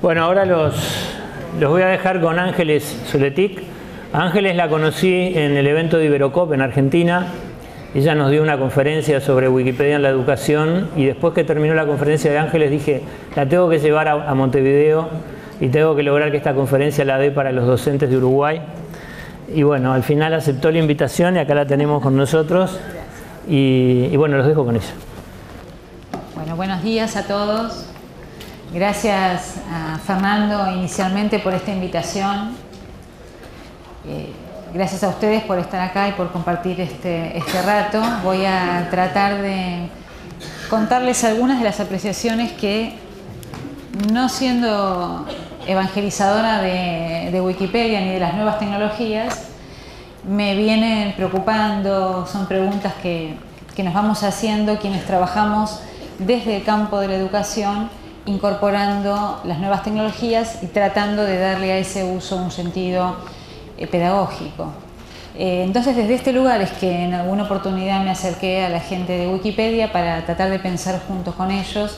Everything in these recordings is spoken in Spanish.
Bueno, ahora los voy a dejar con Ángeles Zuletic. Ángeles la conocí en el evento de Iberocop en Argentina. Ella nos dio una conferencia sobre Wikipedia en la educación y después que terminó la conferencia de Ángeles dije, la tengo que llevar a Montevideo y tengo que lograr que esta conferencia la dé para los docentes de Uruguay. Y bueno, al final aceptó la invitación y acá la tenemos con nosotros. Y bueno, los dejo con ella. Bueno, buenos días a todos. Gracias a Fernando inicialmente por esta invitación. Gracias a ustedes por estar acá y por compartir este rato. Voy a tratar de contarles algunas de las apreciaciones que, no siendo evangelizadora de Wikipedia ni de las nuevas tecnologías, me vienen preocupando. Son preguntas que nos vamos haciendo quienes trabajamos desde el campo de la educación, incorporando las nuevas tecnologías y tratando de darle a ese uso un sentido pedagógico. Entonces, desde este lugar es que en alguna oportunidad me acerqué a la gente de Wikipedia para tratar de pensar juntos con ellos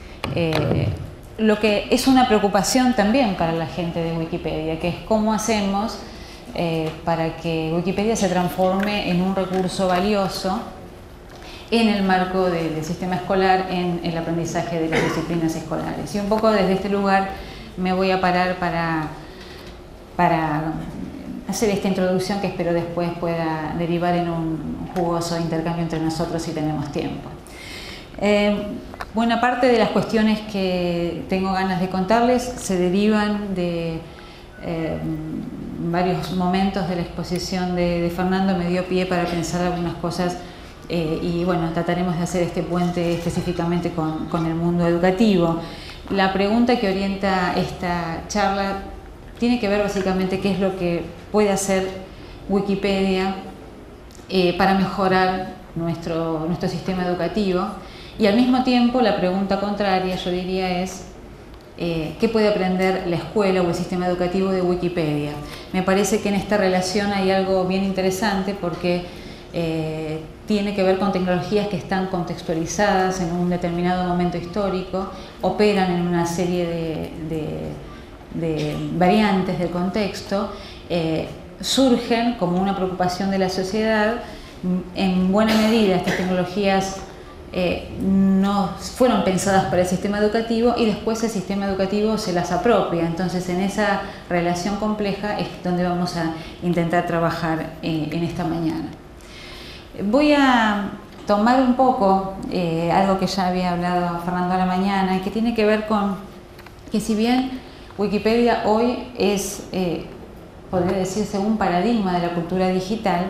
lo que es una preocupación también para la gente de Wikipedia, que es cómo hacemos para que Wikipedia se transforme en un recurso valioso en el marco del sistema escolar, en el aprendizaje de las disciplinas escolares. Y un poco desde este lugar me voy a parar para hacer esta introducción que espero después pueda derivar en un jugoso intercambio entre nosotros si tenemos tiempo. Buena parte de las cuestiones que tengo ganas de contarles se derivan de varios momentos de la exposición de Fernando. Me dio pie para pensar algunas cosas y bueno, trataremos de hacer este puente específicamente con el mundo educativo. La pregunta que orienta esta charla tiene que ver básicamente qué es lo que puede hacer Wikipedia para mejorar nuestro sistema educativo, y al mismo tiempo la pregunta contraria, yo diría, es ¿qué puede aprender la escuela o el sistema educativo de Wikipedia? Me parece que en esta relación hay algo bien interesante porque tiene que ver con tecnologías que están contextualizadas en un determinado momento histórico, operan en una serie de variantes del contexto, surgen como una preocupación de la sociedad. En buena medida estas tecnologías no fueron pensadas para el sistema educativo y después el sistema educativo se las apropia. Entonces, en esa relación compleja es donde vamos a intentar trabajar en esta mañana. Voy a tomar un poco algo que ya había hablado Fernando a la mañana, que tiene que ver con que, si bien Wikipedia hoy es, podría decirse, un paradigma de la cultura digital,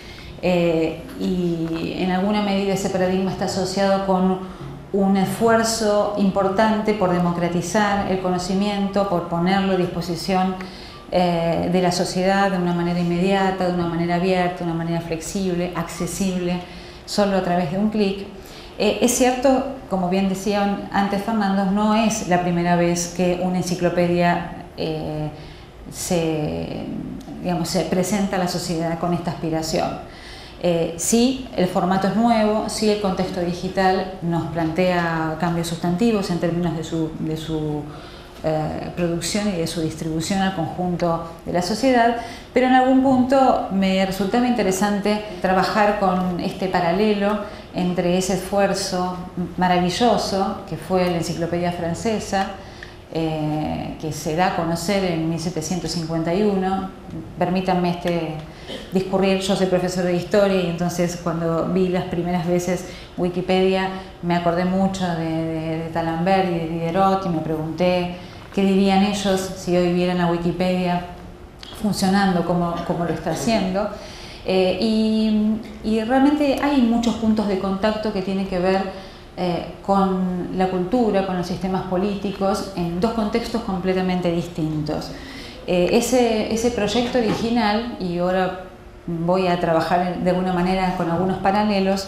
y en alguna medida ese paradigma está asociado con un esfuerzo importante por democratizar el conocimiento, por ponerlo a disposición de la sociedad de una manera inmediata, de una manera abierta, de una manera flexible, accesible, solo a través de un clic. Es cierto, como bien decía antes Fernando, no es la primera vez que una enciclopedia se presenta a la sociedad con esta aspiración. Sí, el formato es nuevo, sí, el contexto digital nos plantea cambios sustantivos en términos de su producción y de su distribución al conjunto de la sociedad, pero en algún punto me resultaba interesante trabajar con este paralelo entre ese esfuerzo maravilloso que fue la enciclopedia francesa, que se da a conocer en 1751. Permítanme discurrir. Yo soy profesor de historia y entonces cuando vi las primeras veces Wikipedia me acordé mucho de D'Alembert y de Diderot y me pregunté qué dirían ellos si hoy vieran la Wikipedia funcionando como lo está haciendo. Y realmente hay muchos puntos de contacto que tienen que ver con la cultura, con los sistemas políticos, en dos contextos completamente distintos. Ese proyecto original, y ahora voy a trabajar de alguna manera con algunos paralelos,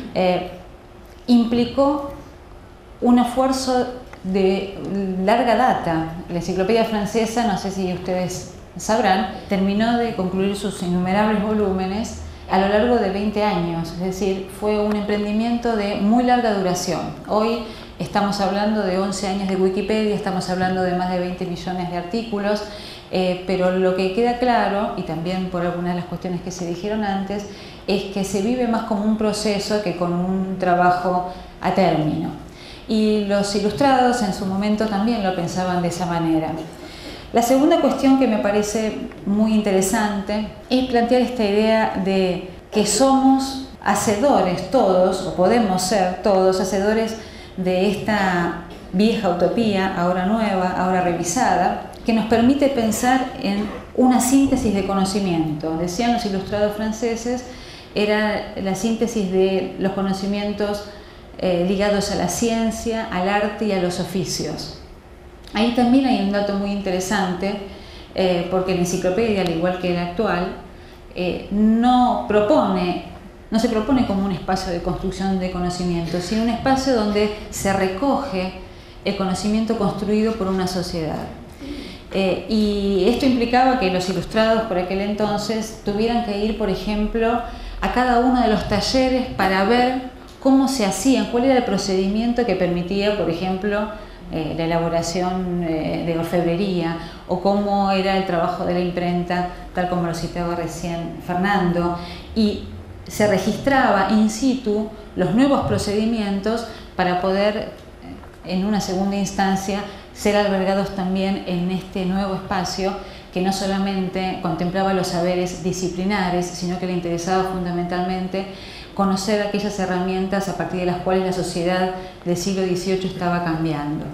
implicó un esfuerzo de larga data. La enciclopedia francesa, no sé si ustedes sabrán, terminó de concluir sus innumerables volúmenes a lo largo de 20 años, es decir, fue un emprendimiento de muy larga duración. Hoy Estamos hablando de 11 años de Wikipedia, estamos hablando de más de 20 millones de artículos, pero lo que queda claro, y también por algunas de las cuestiones que se dijeron antes, es que se vive más como un proceso que con un trabajo a término. Y los ilustrados en su momento también lo pensaban de esa manera. La segunda cuestión que me parece muy interesante es plantear esta idea de que somos hacedores todos, o podemos ser todos hacedores de esta vieja utopía, ahora nueva, ahora revisada, que nos permite pensar en una síntesis de conocimiento. Decían los ilustrados franceses, era la síntesis de los conocimientos ligados a la ciencia, al arte y a los oficios. Ahí también hay un dato muy interesante, porque la enciclopedia, al igual que la actual, no se propone como un espacio de construcción de conocimiento, sino un espacio donde se recoge el conocimiento construido por una sociedad. Y esto implicaba que los ilustrados por aquel entonces tuvieran que ir, por ejemplo, a cada uno de los talleres para ver cómo se hacían, cuál era el procedimiento que permitía, por ejemplo, la elaboración de orfebrería, o cómo era el trabajo de la imprenta, tal como lo citaba recién Fernando, y se registraba in situ los nuevos procedimientos para poder, en una segunda instancia, ser albergados también en este nuevo espacio que no solamente contemplaba los saberes disciplinares, sino que le interesaba fundamentalmente conocer aquellas herramientas a partir de las cuales la sociedad del siglo XVIII estaba cambiando.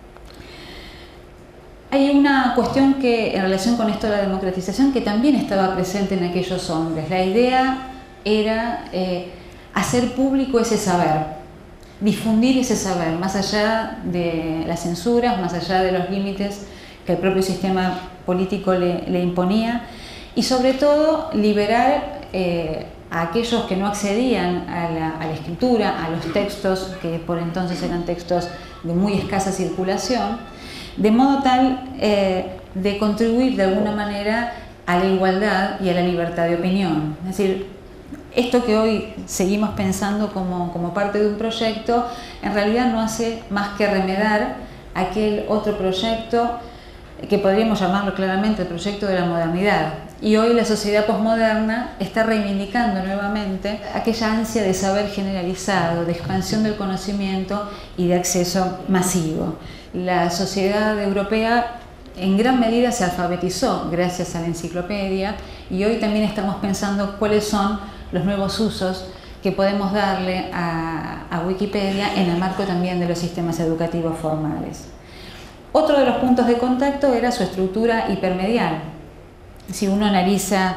Hay una cuestión que, en relación con esto de la democratización, que también estaba presente en aquellos hombres. La idea era hacer público ese saber, difundir ese saber, más allá de las censuras, más allá de los límites que el propio sistema político le imponía, y sobre todo liberar a aquellos que no accedían a la escritura, a los textos que por entonces eran textos de muy escasa circulación, de modo tal de contribuir de alguna manera a la igualdad y a la libertad de opinión. Es decir, esto que hoy seguimos pensando como parte de un proyecto, en realidad no hace más que remedar aquel otro proyecto que podríamos llamarlo claramente el proyecto de la modernidad. Y hoy la sociedad posmoderna está reivindicando nuevamente aquella ansia de saber generalizado, de expansión del conocimiento y de acceso masivo. La sociedad europea en gran medida se alfabetizó gracias a la enciclopedia, y hoy también estamos pensando cuáles son los nuevos usos que podemos darle a Wikipedia en el marco también de los sistemas educativos formales. Otro de los puntos de contacto era su estructura hipermedial. Si uno analiza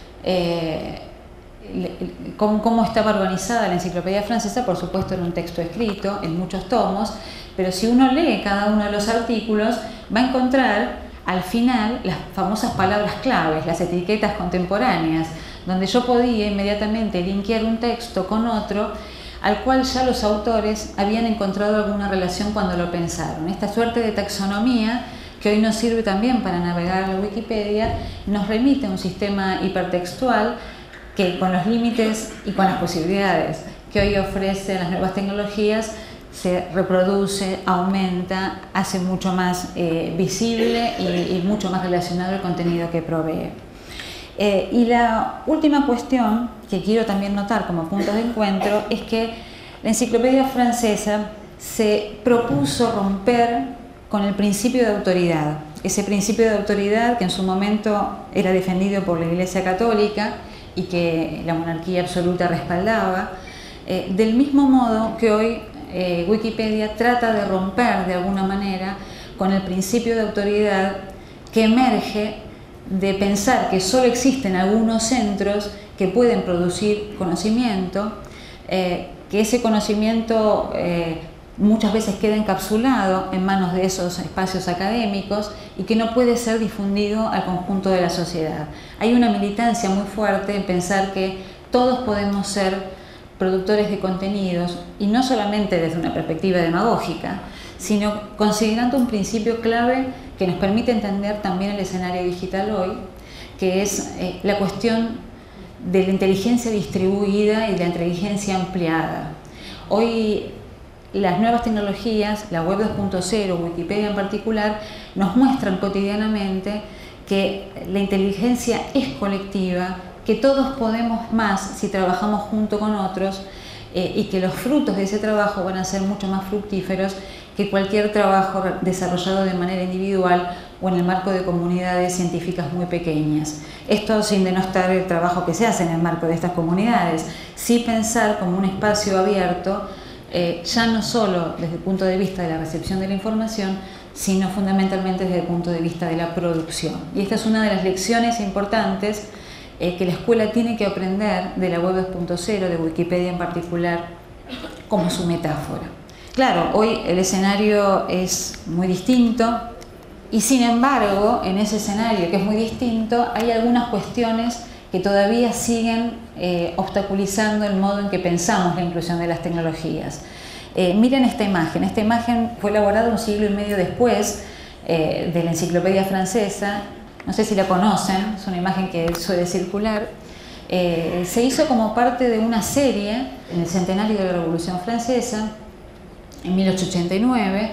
cómo estaba organizada la enciclopedia francesa, por supuesto era un texto escrito en muchos tomos, pero si uno lee cada uno de los artículos, va a encontrar al final las famosas palabras claves, las etiquetas contemporáneas, donde yo podía inmediatamente linkear un texto con otro, al cual ya los autores habían encontrado alguna relación cuando lo pensaron. Esta suerte de taxonomía, que hoy nos sirve también para navegar la Wikipedia, nos remite a un sistema hipertextual que, con los límites y con las posibilidades que hoy ofrecen las nuevas tecnologías, se reproduce, aumenta, hace mucho más visible y mucho más relacionado el contenido que provee. Y la última cuestión que quiero también notar como punto de encuentro es que la enciclopedia francesa se propuso romper con el principio de autoridad, ese principio de autoridad que en su momento era defendido por la Iglesia Católica y que la monarquía absoluta respaldaba, del mismo modo que hoy Wikipedia trata de romper de alguna manera con el principio de autoridad que emerge de pensar que solo existen algunos centros que pueden producir conocimiento, que ese conocimiento muchas veces queda encapsulado en manos de esos espacios académicos y que no puede ser difundido al conjunto de la sociedad. Hay una militancia muy fuerte en pensar que todos podemos ser productores de contenidos, y no solamente desde una perspectiva demagógica, sino considerando un principio clave que nos permite entender también el escenario digital hoy, que es la cuestión de la inteligencia distribuida y de la inteligencia ampliada. Hoy las nuevas tecnologías, la web 2.0, Wikipedia en particular, nos muestran cotidianamente que la inteligencia es colectiva, que todos podemos más si trabajamos junto con otros, y que los frutos de ese trabajo van a ser mucho más fructíferos que cualquier trabajo desarrollado de manera individual o en el marco de comunidades científicas muy pequeñas. Esto sin denostar el trabajo que se hace en el marco de estas comunidades, sí pensar como un espacio abierto, ya no solo desde el punto de vista de la recepción de la información, sino fundamentalmente desde el punto de vista de la producción. Y esta es una de las lecciones importantes que la escuela tiene que aprender de la web 2.0, de Wikipedia en particular, como su metáfora. Claro, hoy el escenario es muy distinto y sin embargo, en ese escenario que es muy distinto, hay algunas cuestiones que todavía siguen obstaculizando el modo en que pensamos la inclusión de las tecnologías. Miren esta imagen fue elaborada un siglo y medio después de la Enciclopedia Francesa. No sé si la conocen, es una imagen que suele circular. Se hizo como parte de una serie en el centenario de la Revolución Francesa, en 1889,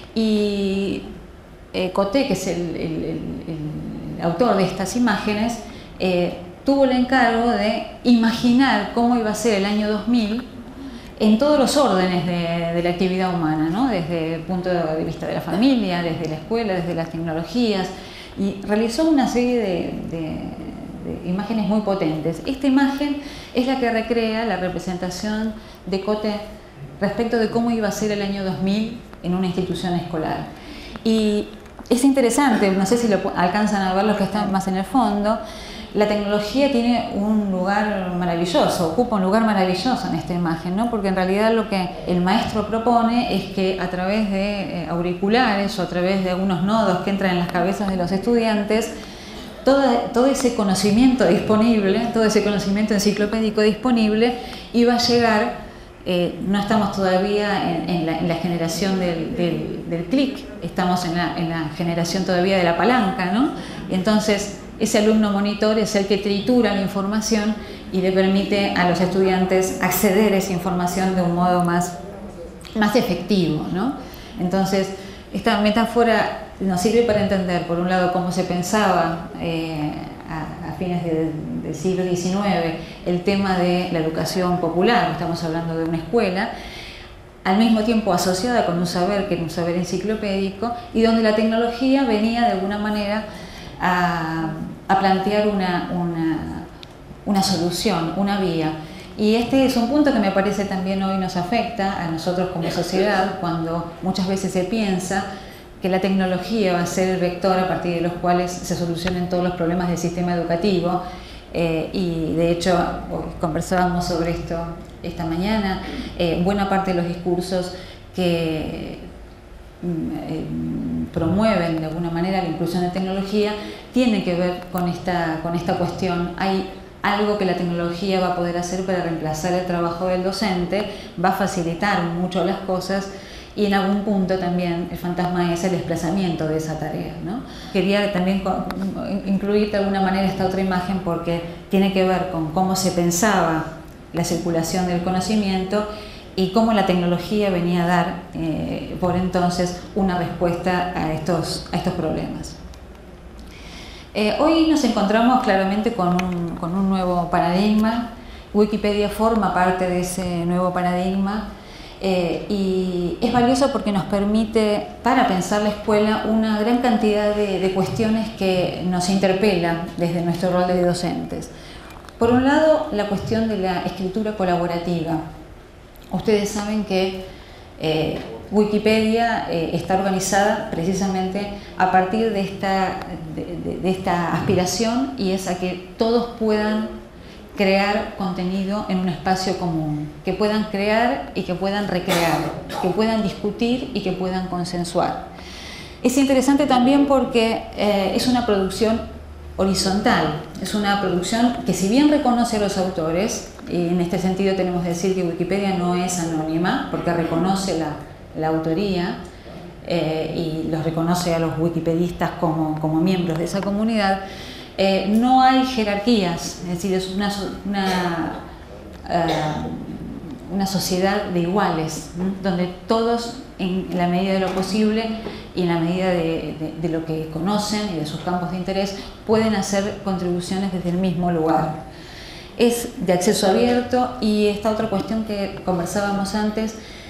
y Coté, que es el autor de estas imágenes, tuvo el encargo de imaginar cómo iba a ser el año 2000 en todos los órdenes de la actividad humana, ¿no? Desde el punto de vista de la familia, desde la escuela, desde las tecnologías, y realizó una serie de imágenes muy potentes. Esta imagen es la que recrea la representación de Coté respecto de cómo iba a ser el año 2000 en una institución escolar. Y es interesante, no sé si lo alcanzan a ver los que están más en el fondo, la tecnología tiene un lugar maravilloso, ocupa un lugar maravilloso en esta imagen, ¿no? Porque en realidad lo que el maestro propone es que a través de auriculares o a través de algunos nodos que entran en las cabezas de los estudiantes, todo ese conocimiento disponible, todo ese conocimiento enciclopédico disponible iba a llegar. No estamos todavía en la generación del clic, estamos en la generación todavía de la palanca, ¿no? Y entonces ese alumno monitor es el que tritura la información y le permite a los estudiantes acceder a esa información de un modo más efectivo, ¿no? Entonces, esta metáfora nos sirve para entender, por un lado, cómo se pensaba a fines del siglo XIX el tema de la educación popular, estamos hablando de una escuela, al mismo tiempo asociada con un saber que era un saber enciclopédico, y donde la tecnología venía de alguna manera a plantear una solución, una vía. Y este es un punto que me parece también hoy nos afecta a nosotros como sociedad, cuando muchas veces se piensa que la tecnología va a ser el vector a partir de los cuales se solucionen todos los problemas del sistema educativo. Y de hecho, conversábamos sobre esto esta mañana, buena parte de los discursos que promueven de alguna manera la inclusión de tecnología tiene que ver con esta cuestión. Hay algo que la tecnología va a poder hacer para reemplazar el trabajo del docente, va a facilitar mucho las cosas, y en algún punto también el fantasma es el desplazamiento de esa tarea, ¿no? Quería también incluir de alguna manera esta otra imagen porque tiene que ver con cómo se pensaba la circulación del conocimiento y cómo la tecnología venía a dar por entonces una respuesta a estos problemas. Hoy nos encontramos claramente con un nuevo paradigma. Wikipedia forma parte de ese nuevo paradigma. Y es valioso porque nos permite, para pensar la escuela, una gran cantidad de cuestiones que nos interpelan desde nuestro rol de docentes. Por un lado, la cuestión de la escritura colaborativa. Ustedes saben que Wikipedia está organizada precisamente a partir de esta aspiración, y es a que todos puedan crear contenido en un espacio común, que puedan crear y que puedan recrear, que puedan discutir y que puedan consensuar. Es interesante también porque es una producción horizontal, es una producción que, si bien reconoce a los autores, y en este sentido tenemos que decir que Wikipedia no es anónima porque reconoce la autoría y los reconoce a los wikipedistas como miembros de esa comunidad, no hay jerarquías, es decir, es una sociedad de iguales, ¿no? Donde todos, en la medida de lo posible y en la medida de lo que conocen y de sus campos de interés, pueden hacer contribuciones desde el mismo lugar. Es de acceso abierto, y esta otra cuestión que conversábamos antes,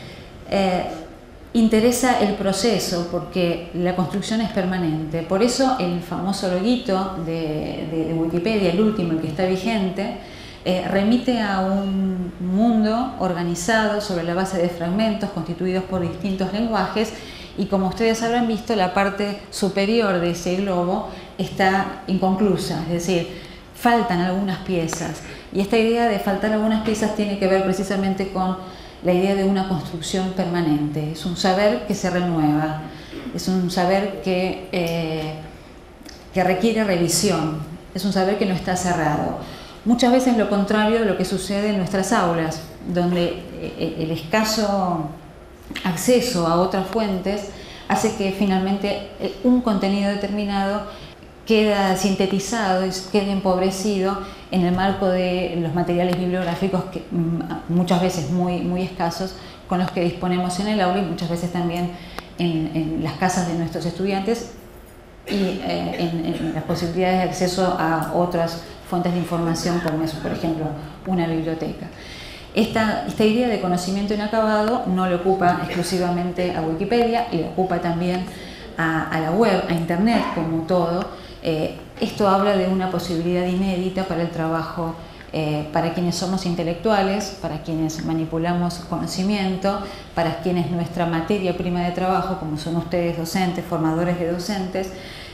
interesa el proceso, porque la construcción es permanente. Por eso el famoso loguito de Wikipedia, el último, el que está vigente, remite a un mundo organizado sobre la base de fragmentos constituidos por distintos lenguajes, y como ustedes habrán visto, la parte superior de ese globo está inconclusa, es decir, faltan algunas piezas, y esta idea de faltar algunas piezas tiene que ver precisamente con la idea de una construcción permanente. Es un saber que se renueva, es un saber que requiere revisión, es un saber que no está cerrado. Muchas veces lo contrario de lo que sucede en nuestras aulas, donde el escaso acceso a otras fuentes hace que finalmente un contenido determinado queda sintetizado y queda empobrecido en el marco de los materiales bibliográficos, que muchas veces muy escasos, con los que disponemos en el aula, y muchas veces también en las casas de nuestros estudiantes, y en las posibilidades de acceso a otras fuentes de información, como es, por ejemplo, una biblioteca. Esta idea de conocimiento inacabado no le ocupa exclusivamente a Wikipedia, le ocupa también a la web, a Internet como todo. Esto habla de una posibilidad inédita para el trabajo, para quienes somos intelectuales, para quienes manipulamos conocimiento, para quienes nuestra materia prima de trabajo, como son ustedes docentes, formadores de docentes,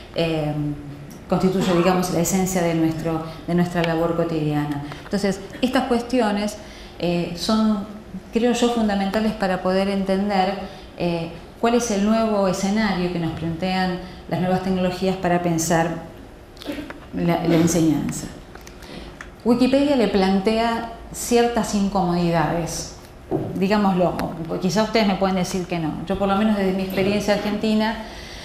constituye, digamos, la esencia de nuestra labor cotidiana. Entonces, estas cuestiones son, creo yo, fundamentales para poder entender cuál es el nuevo escenario que nos plantean las nuevas tecnologías para pensar la enseñanza. Wikipedia le plantea ciertas incomodidades, digámoslo, quizás ustedes me pueden decir que no. Yo, por lo menos desde mi experiencia argentina,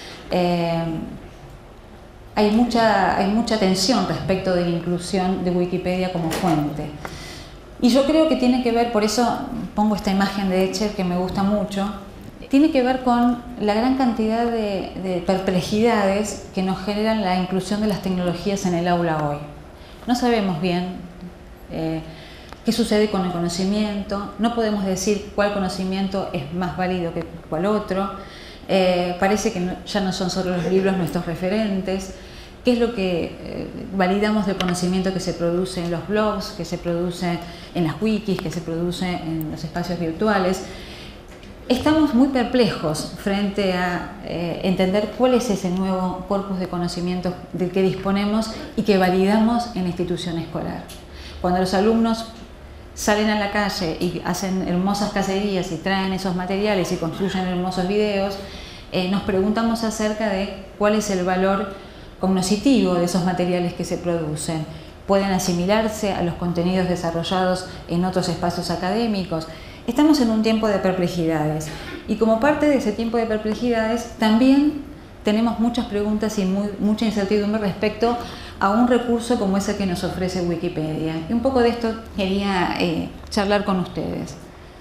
hay mucha tensión respecto de la inclusión de Wikipedia como fuente. Y yo creo que tiene que ver, por eso pongo esta imagen de Escher que me gusta mucho, tiene que ver con la gran cantidad de perplejidades que nos generan la inclusión de las tecnologías en el aula hoy. No sabemos bien qué sucede con el conocimiento, no podemos decir cuál conocimiento es más válido que cuál otro, parece que ya no son solo los libros nuestros referentes. ¿Qué es lo que validamos del conocimiento que se produce en los blogs, que se produce en las wikis, que se produce en los espacios virtuales? Estamos muy perplejos frente a entender cuál es ese nuevo corpus de conocimientos del que disponemos y que validamos en la institución escolar. Cuando los alumnos salen a la calle y hacen hermosas cacerías y traen esos materiales y construyen hermosos videos, nos preguntamos acerca de cuál es el valor cognoscitivo de esos materiales que se producen. ¿Pueden asimilarse a los contenidos desarrollados en otros espacios académicos? Estamos en un tiempo de perplejidades, y como parte de ese tiempo de perplejidades también tenemos muchas preguntas y mucha incertidumbre respecto a un recurso como ese que nos ofrece Wikipedia. Y un poco de esto quería charlar con ustedes.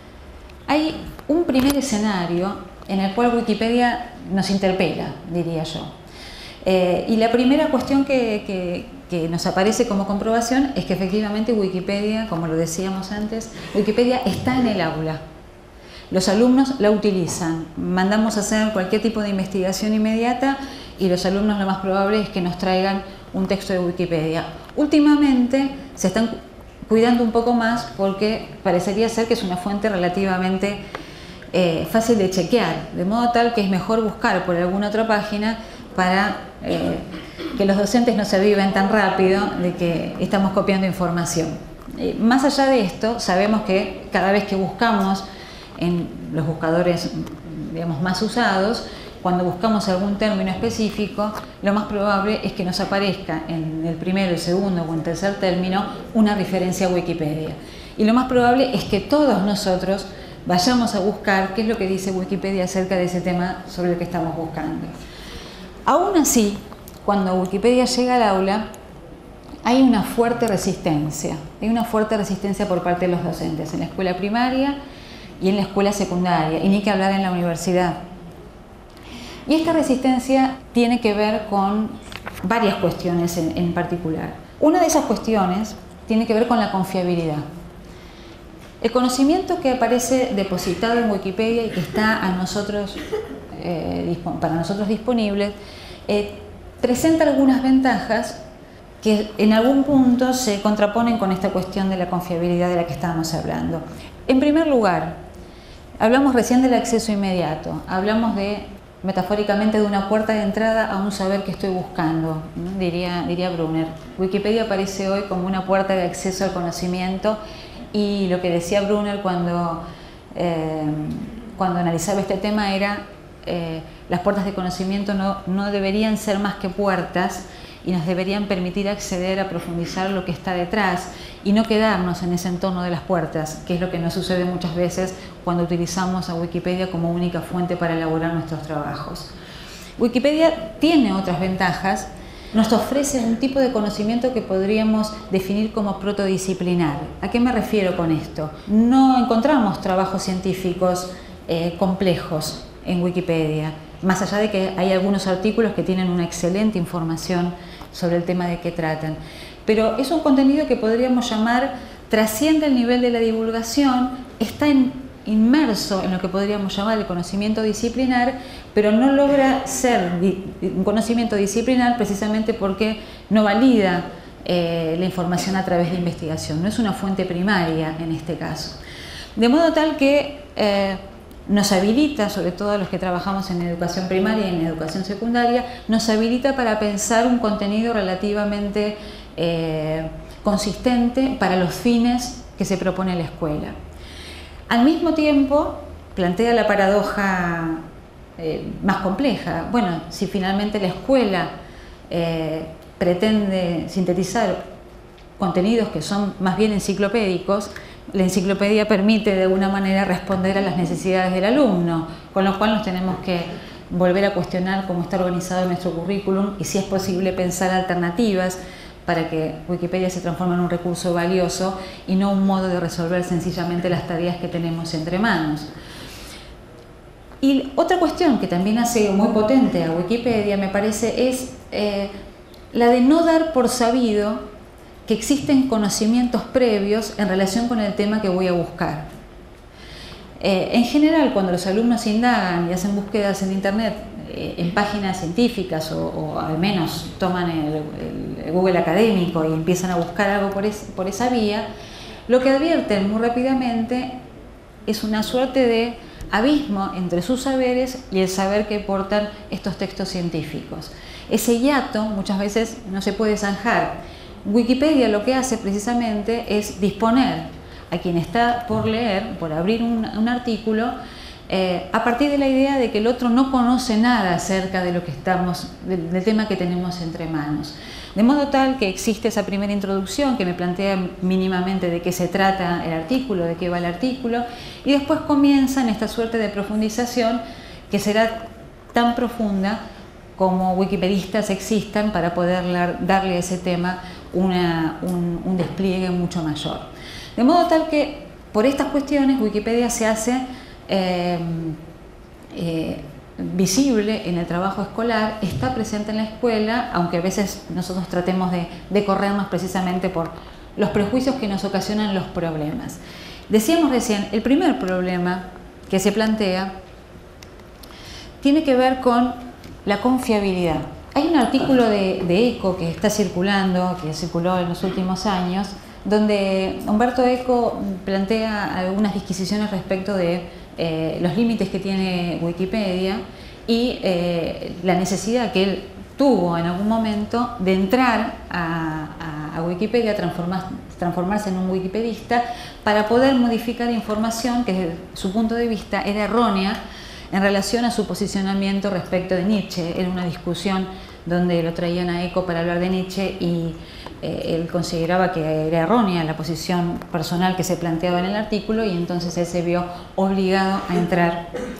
Hay un primer escenario en el cual Wikipedia nos interpela, diría yo. Y la primera cuestión que nos aparece como comprobación es que efectivamente Wikipedia, como lo decíamos antes, Wikipedia está en el aula. Los alumnos la utilizan, mandamos a hacer cualquier tipo de investigación inmediata y los alumnos lo más probable es que nos traigan un texto de Wikipedia. Últimamente se están cuidando un poco más porque parecería ser que es una fuente relativamente fácil de chequear, de modo tal que es mejor buscar por alguna otra página para que los docentes no se aviven tan rápido de que estamos copiando información. Más allá de esto, sabemos que cada vez que buscamos en los buscadores, digamos, más usados, cuando buscamos algún término específico, lo más probable es que nos aparezca en el primero, el segundo o el tercer término una referencia a Wikipedia. Y lo más probable es que todos nosotros vayamos a buscar qué es lo que dice Wikipedia acerca de ese tema sobre el que estamos buscando. Aún así, cuando Wikipedia llega al aula, hay una fuerte resistencia por parte de los docentes en la escuela primaria y en la escuela secundaria, y ni que hablar en la universidad. Y esta resistencia tiene que ver con varias cuestiones en particular. Una de esas cuestiones tiene que ver con la confiabilidad. El conocimiento que aparece depositado en Wikipedia y que está a nosotros, para nosotros disponible, presenta algunas ventajas que en algún punto se contraponen con esta cuestión de la confiabilidad de la que estábamos hablando. En primer lugar, hablamos recién del acceso inmediato, hablamos metafóricamente de una puerta de entrada a un saber que estoy buscando, ¿no? diría Brunner. Wikipedia aparece hoy como una puerta de acceso al conocimiento, y lo que decía Brunner cuando analizaba este tema era las puertas de conocimiento no deberían ser más que puertas, y nos deberían permitir acceder a profundizar lo que está detrás y no quedarnos en ese entorno de las puertas, que es lo que nos sucede muchas veces cuando utilizamos a Wikipedia como única fuente para elaborar nuestros trabajos. Wikipedia tiene otras ventajas, nos ofrece un tipo de conocimiento que podríamos definir como protodisciplinar. ¿A qué me refiero con esto? No encontramos trabajos científicos complejos en Wikipedia, más allá de que hay algunos artículos que tienen una excelente información sobre el tema de qué tratan. Pero es un contenido que podríamos llamar, trasciende el nivel de la divulgación, está inmerso en lo que podríamos llamar el conocimiento disciplinar, pero no logra ser un conocimiento disciplinar precisamente porque no valida la información a través de investigación, no es una fuente primaria en este caso. De modo tal que nos habilita, sobre todo a los que trabajamos en educación primaria y en educación secundaria, nos habilita para pensar un contenido relativamente consistente para los fines que se propone la escuela. Al mismo tiempo, plantea la paradoja más compleja. Bueno, si finalmente la escuela pretende sintetizar contenidos que son más bien enciclopédicos, la enciclopedia permite de alguna manera responder a las necesidades del alumno, con lo cual nos tenemos que volver a cuestionar cómo está organizado nuestro currículum y si es posible pensar alternativas para que Wikipedia se transforme en un recurso valioso y no un modo de resolver sencillamente las tareas que tenemos entre manos. Y otra cuestión que también hace muy potente a Wikipedia, me parece, es la de no dar por sabido que existen conocimientos previos en relación con el tema que voy a buscar. En general, cuando los alumnos indagan y hacen búsquedas en Internet, en páginas científicas o al menos toman el Google académico y empiezan a buscar algo por esa vía, lo que advierten muy rápidamente es una suerte de abismo entre sus saberes y el saber que portan estos textos científicos. Ese hiato muchas veces no se puede zanjar. Wikipedia lo que hace precisamente es disponer a quien está por leer, por abrir un artículo, a partir de la idea de que el otro no conoce nada acerca de lo que del tema que tenemos entre manos. De modo tal que existe esa primera introducción que me plantea mínimamente de qué se trata el artículo, de qué va el artículo, y después comienza en esta suerte de profundización que será tan profunda como wikipedistas existan para poder darle a ese tema un despliegue mucho mayor. De modo tal que por estas cuestiones Wikipedia se hace visible en el trabajo escolar, está presente en la escuela, aunque a veces nosotros tratemos de corrernos precisamente por los prejuicios que nos ocasionan los problemas. Decíamos recién, el primer problema que se plantea tiene que ver con la confiabilidad. Hay un artículo de Eco que está circulando, que circuló en los últimos años, donde Humberto Eco plantea algunas disquisiciones respecto de los límites que tiene Wikipedia y la necesidad que él tuvo en algún momento de entrar a Wikipedia, transformarse en un wikipedista para poder modificar información que desde su punto de vista era errónea en relación a su posicionamiento respecto de Nietzsche. Era una discusión donde lo traían a Eco para hablar de Nietzsche y él consideraba que era errónea la posición personal que se planteaba en el artículo y entonces él se vio obligado a entrar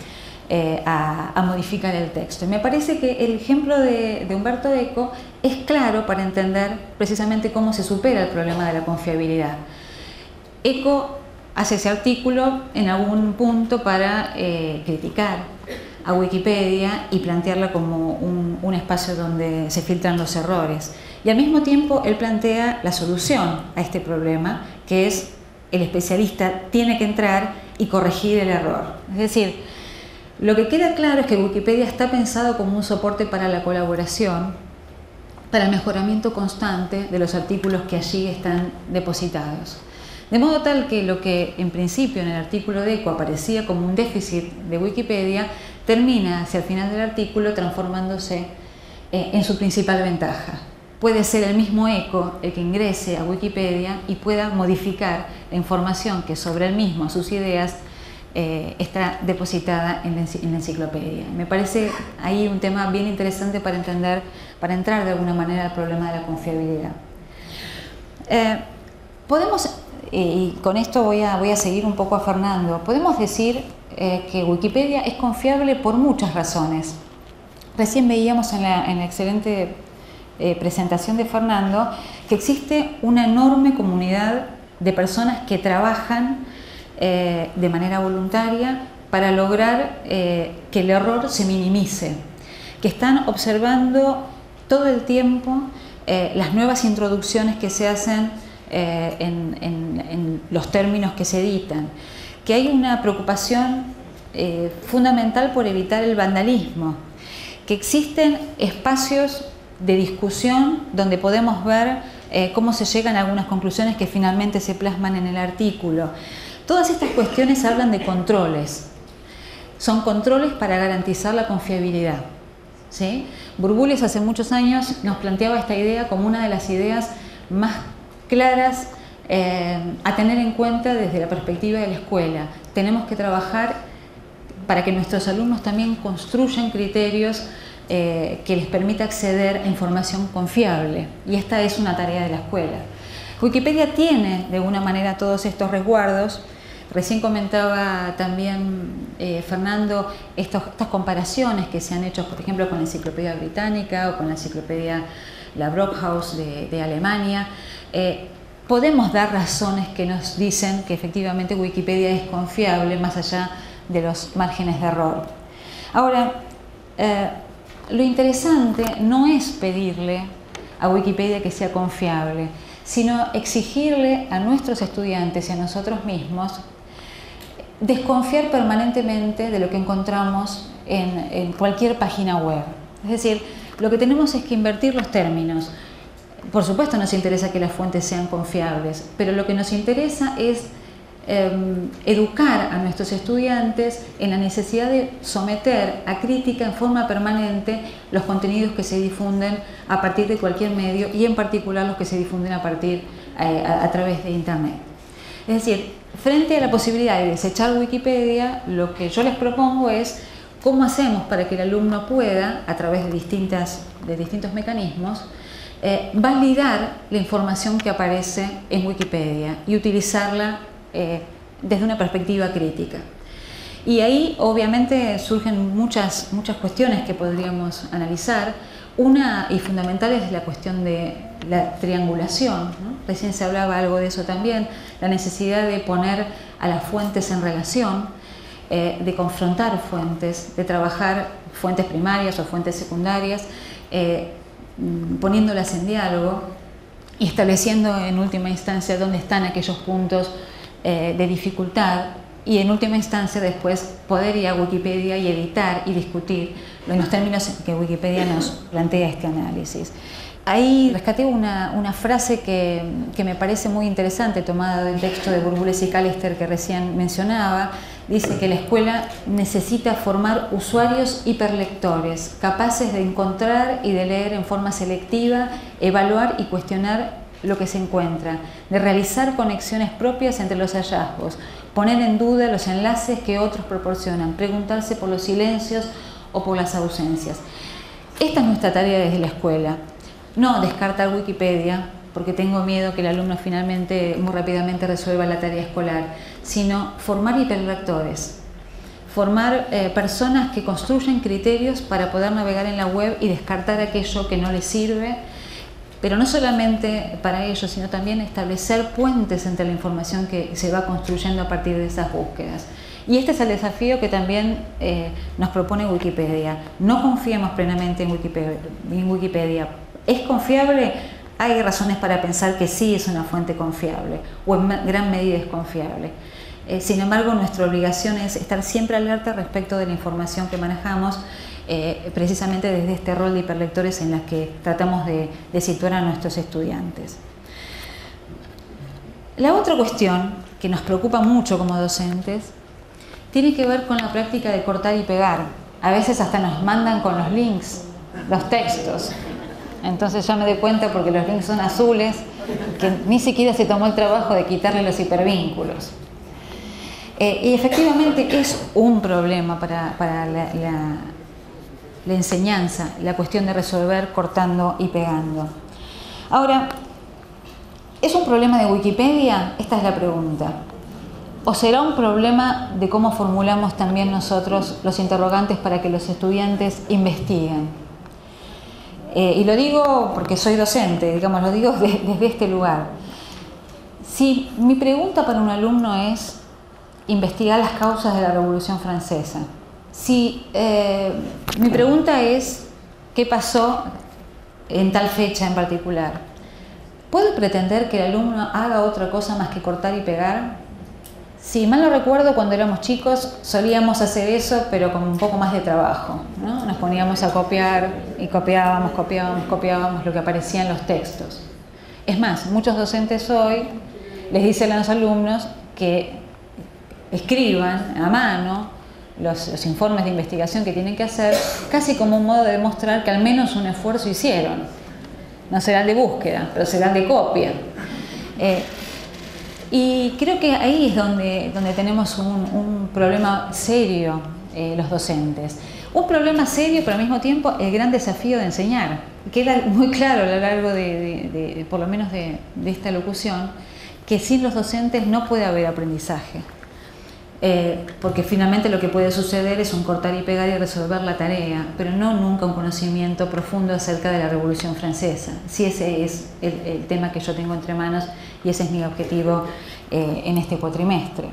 a modificar el texto. Y me parece que el ejemplo de Umberto Eco es claro para entender precisamente cómo se supera el problema de la confiabilidad. Eco hace ese artículo en algún punto para criticar a Wikipedia y plantearla como un espacio donde se filtran los errores. Y al mismo tiempo él plantea la solución a este problema, que es el especialista tiene que entrar y corregir el error. Es decir, lo que queda claro es que Wikipedia está pensado como un soporte para la colaboración, para el mejoramiento constante de los artículos que allí están depositados. De modo tal que lo que en principio en el artículo de Eco aparecía como un déficit de Wikipedia, termina hacia el final del artículo transformándose en su principal ventaja. Puede ser el mismo Eco el que ingrese a Wikipedia y pueda modificar la información que sobre él mismo, sus ideas, está depositada en la enciclopedia. Me parece ahí un tema bien interesante para entender, para entrar de alguna manera al problema de la confiabilidad. Podemos, y con esto voy a seguir un poco a Fernando, podemos decir que Wikipedia es confiable por muchas razones. Recién veíamos en la excelente presentación de Fernando que existe una enorme comunidad de personas que trabajan de manera voluntaria para lograr que el error se minimice, que están observando todo el tiempo las nuevas introducciones que se hacen en los términos que se editan, que hay una preocupación fundamental por evitar el vandalismo, que existen espacios de discusión donde podemos ver cómo se llegan a algunas conclusiones que finalmente se plasman en el artículo. Todas estas cuestiones hablan de controles, son controles para garantizar la confiabilidad, ¿sí? Burbules hace muchos años nos planteaba esta idea como una de las ideas más claras a tener en cuenta desde la perspectiva de la escuela. Tenemos que trabajar para que nuestros alumnos también construyan criterios que les permita acceder a información confiable, y esta es una tarea de la escuela. Wikipedia tiene de alguna manera todos estos resguardos. Recién comentaba también Fernando estas comparaciones que se han hecho, por ejemplo, con la Enciclopedia Británica o con la Enciclopedia La Brockhaus de Alemania. Podemos dar razones que nos dicen que efectivamente Wikipedia es confiable más allá de los márgenes de error. Ahora, lo interesante no es pedirle a Wikipedia que sea confiable, sino exigirle a nuestros estudiantes y a nosotros mismos desconfiar permanentemente de lo que encontramos en cualquier página web. Es decir, lo que tenemos es que invertir los términos. Por supuesto nos interesa que las fuentes sean confiables, pero lo que nos interesa es educar a nuestros estudiantes en la necesidad de someter a crítica en forma permanente los contenidos que se difunden a partir de cualquier medio, y en particular los que se difunden a través de Internet. Es decir, frente a la posibilidad de desechar Wikipedia, lo que yo les propongo es cómo hacemos para que el alumno pueda, a través de distintos mecanismos, validar la información que aparece en Wikipedia y utilizarla desde una perspectiva crítica. Y ahí obviamente surgen muchas cuestiones que podríamos analizar. Una y fundamental es la cuestión de la triangulación, ¿no? Recién se hablaba algo de eso también, la necesidad de poner a las fuentes en relación, de confrontar fuentes, de trabajar fuentes primarias o fuentes secundarias, poniéndolas en diálogo y estableciendo en última instancia dónde están aquellos puntos de dificultad, y en última instancia después poder ir a Wikipedia y editar y discutir en los términos en que Wikipedia nos plantea este análisis. Ahí rescaté una frase que me parece muy interesante, tomada del texto de Burbules y Callister que recién mencionaba. Dice que la escuela necesita formar usuarios hiperlectores, capaces de encontrar y de leer en forma selectiva, evaluar y cuestionar lo que se encuentra, de realizar conexiones propias entre los hallazgos, poner en duda los enlaces que otros proporcionan, preguntarse por los silencios o por las ausencias. Esta es nuestra tarea desde la escuela. No descartar Wikipedia porque tengo miedo que el alumno finalmente muy rápidamente resuelva la tarea escolar, sino formar hiperlectores, formar personas que construyen criterios para poder navegar en la web y descartar aquello que no les sirve, pero no solamente para ello, sino también establecer puentes entre la información que se va construyendo a partir de esas búsquedas. Y este es el desafío que también nos propone Wikipedia. No confiemos plenamente en Wikipedia. ¿Es confiable? Hay razones para pensar que sí es una fuente confiable, o en gran medida es confiable. Sin embargo, nuestra obligación es estar siempre alerta respecto de la información que manejamos, precisamente desde este rol de hiperlectores en la que tratamos de situar a nuestros estudiantes. La otra cuestión que nos preocupa mucho como docentes tiene que ver con la práctica de cortar y pegar. A veces hasta nos mandan con los links, los textos. Entonces ya me doy cuenta, porque los links son azules, que ni siquiera se tomó el trabajo de quitarle los hipervínculos. Y efectivamente es un problema para la enseñanza, la cuestión de resolver cortando y pegando. Ahora, ¿es un problema de Wikipedia? Esta es la pregunta. ¿O será un problema de cómo formulamos también nosotros los interrogantes para que los estudiantes investiguen? Y lo digo porque soy docente, digamos, lo digo desde este lugar. Si mi pregunta para un alumno es investigar las causas de la Revolución Francesa, si mi pregunta es ¿qué pasó en tal fecha en particular? ¿Puedo pretender que el alumno haga otra cosa más que cortar y pegar? Si mal no recuerdo, cuando éramos chicos solíamos hacer eso, pero con un poco más de trabajo, ¿no? Nos poníamos a copiar y copiábamos lo que aparecía en los textos. Es más, muchos docentes hoy les dicen a los alumnos que escriban a mano los informes de investigación que tienen que hacer, casi como un modo de demostrar que al menos un esfuerzo hicieron. No serán de búsqueda, pero serán de copia. Y creo que ahí es donde tenemos un problema serio los docentes. Un problema serio, pero al mismo tiempo el gran desafío de enseñar. Queda muy claro a lo largo por lo menos de esta locución, que sin los docentes no puede haber aprendizaje. Porque finalmente lo que puede suceder es un cortar y pegar y resolver la tarea, pero no nunca un conocimiento profundo acerca de la Revolución Francesa. Sí, ese es el tema que yo tengo entre manos y ese es mi objetivo en este cuatrimestre.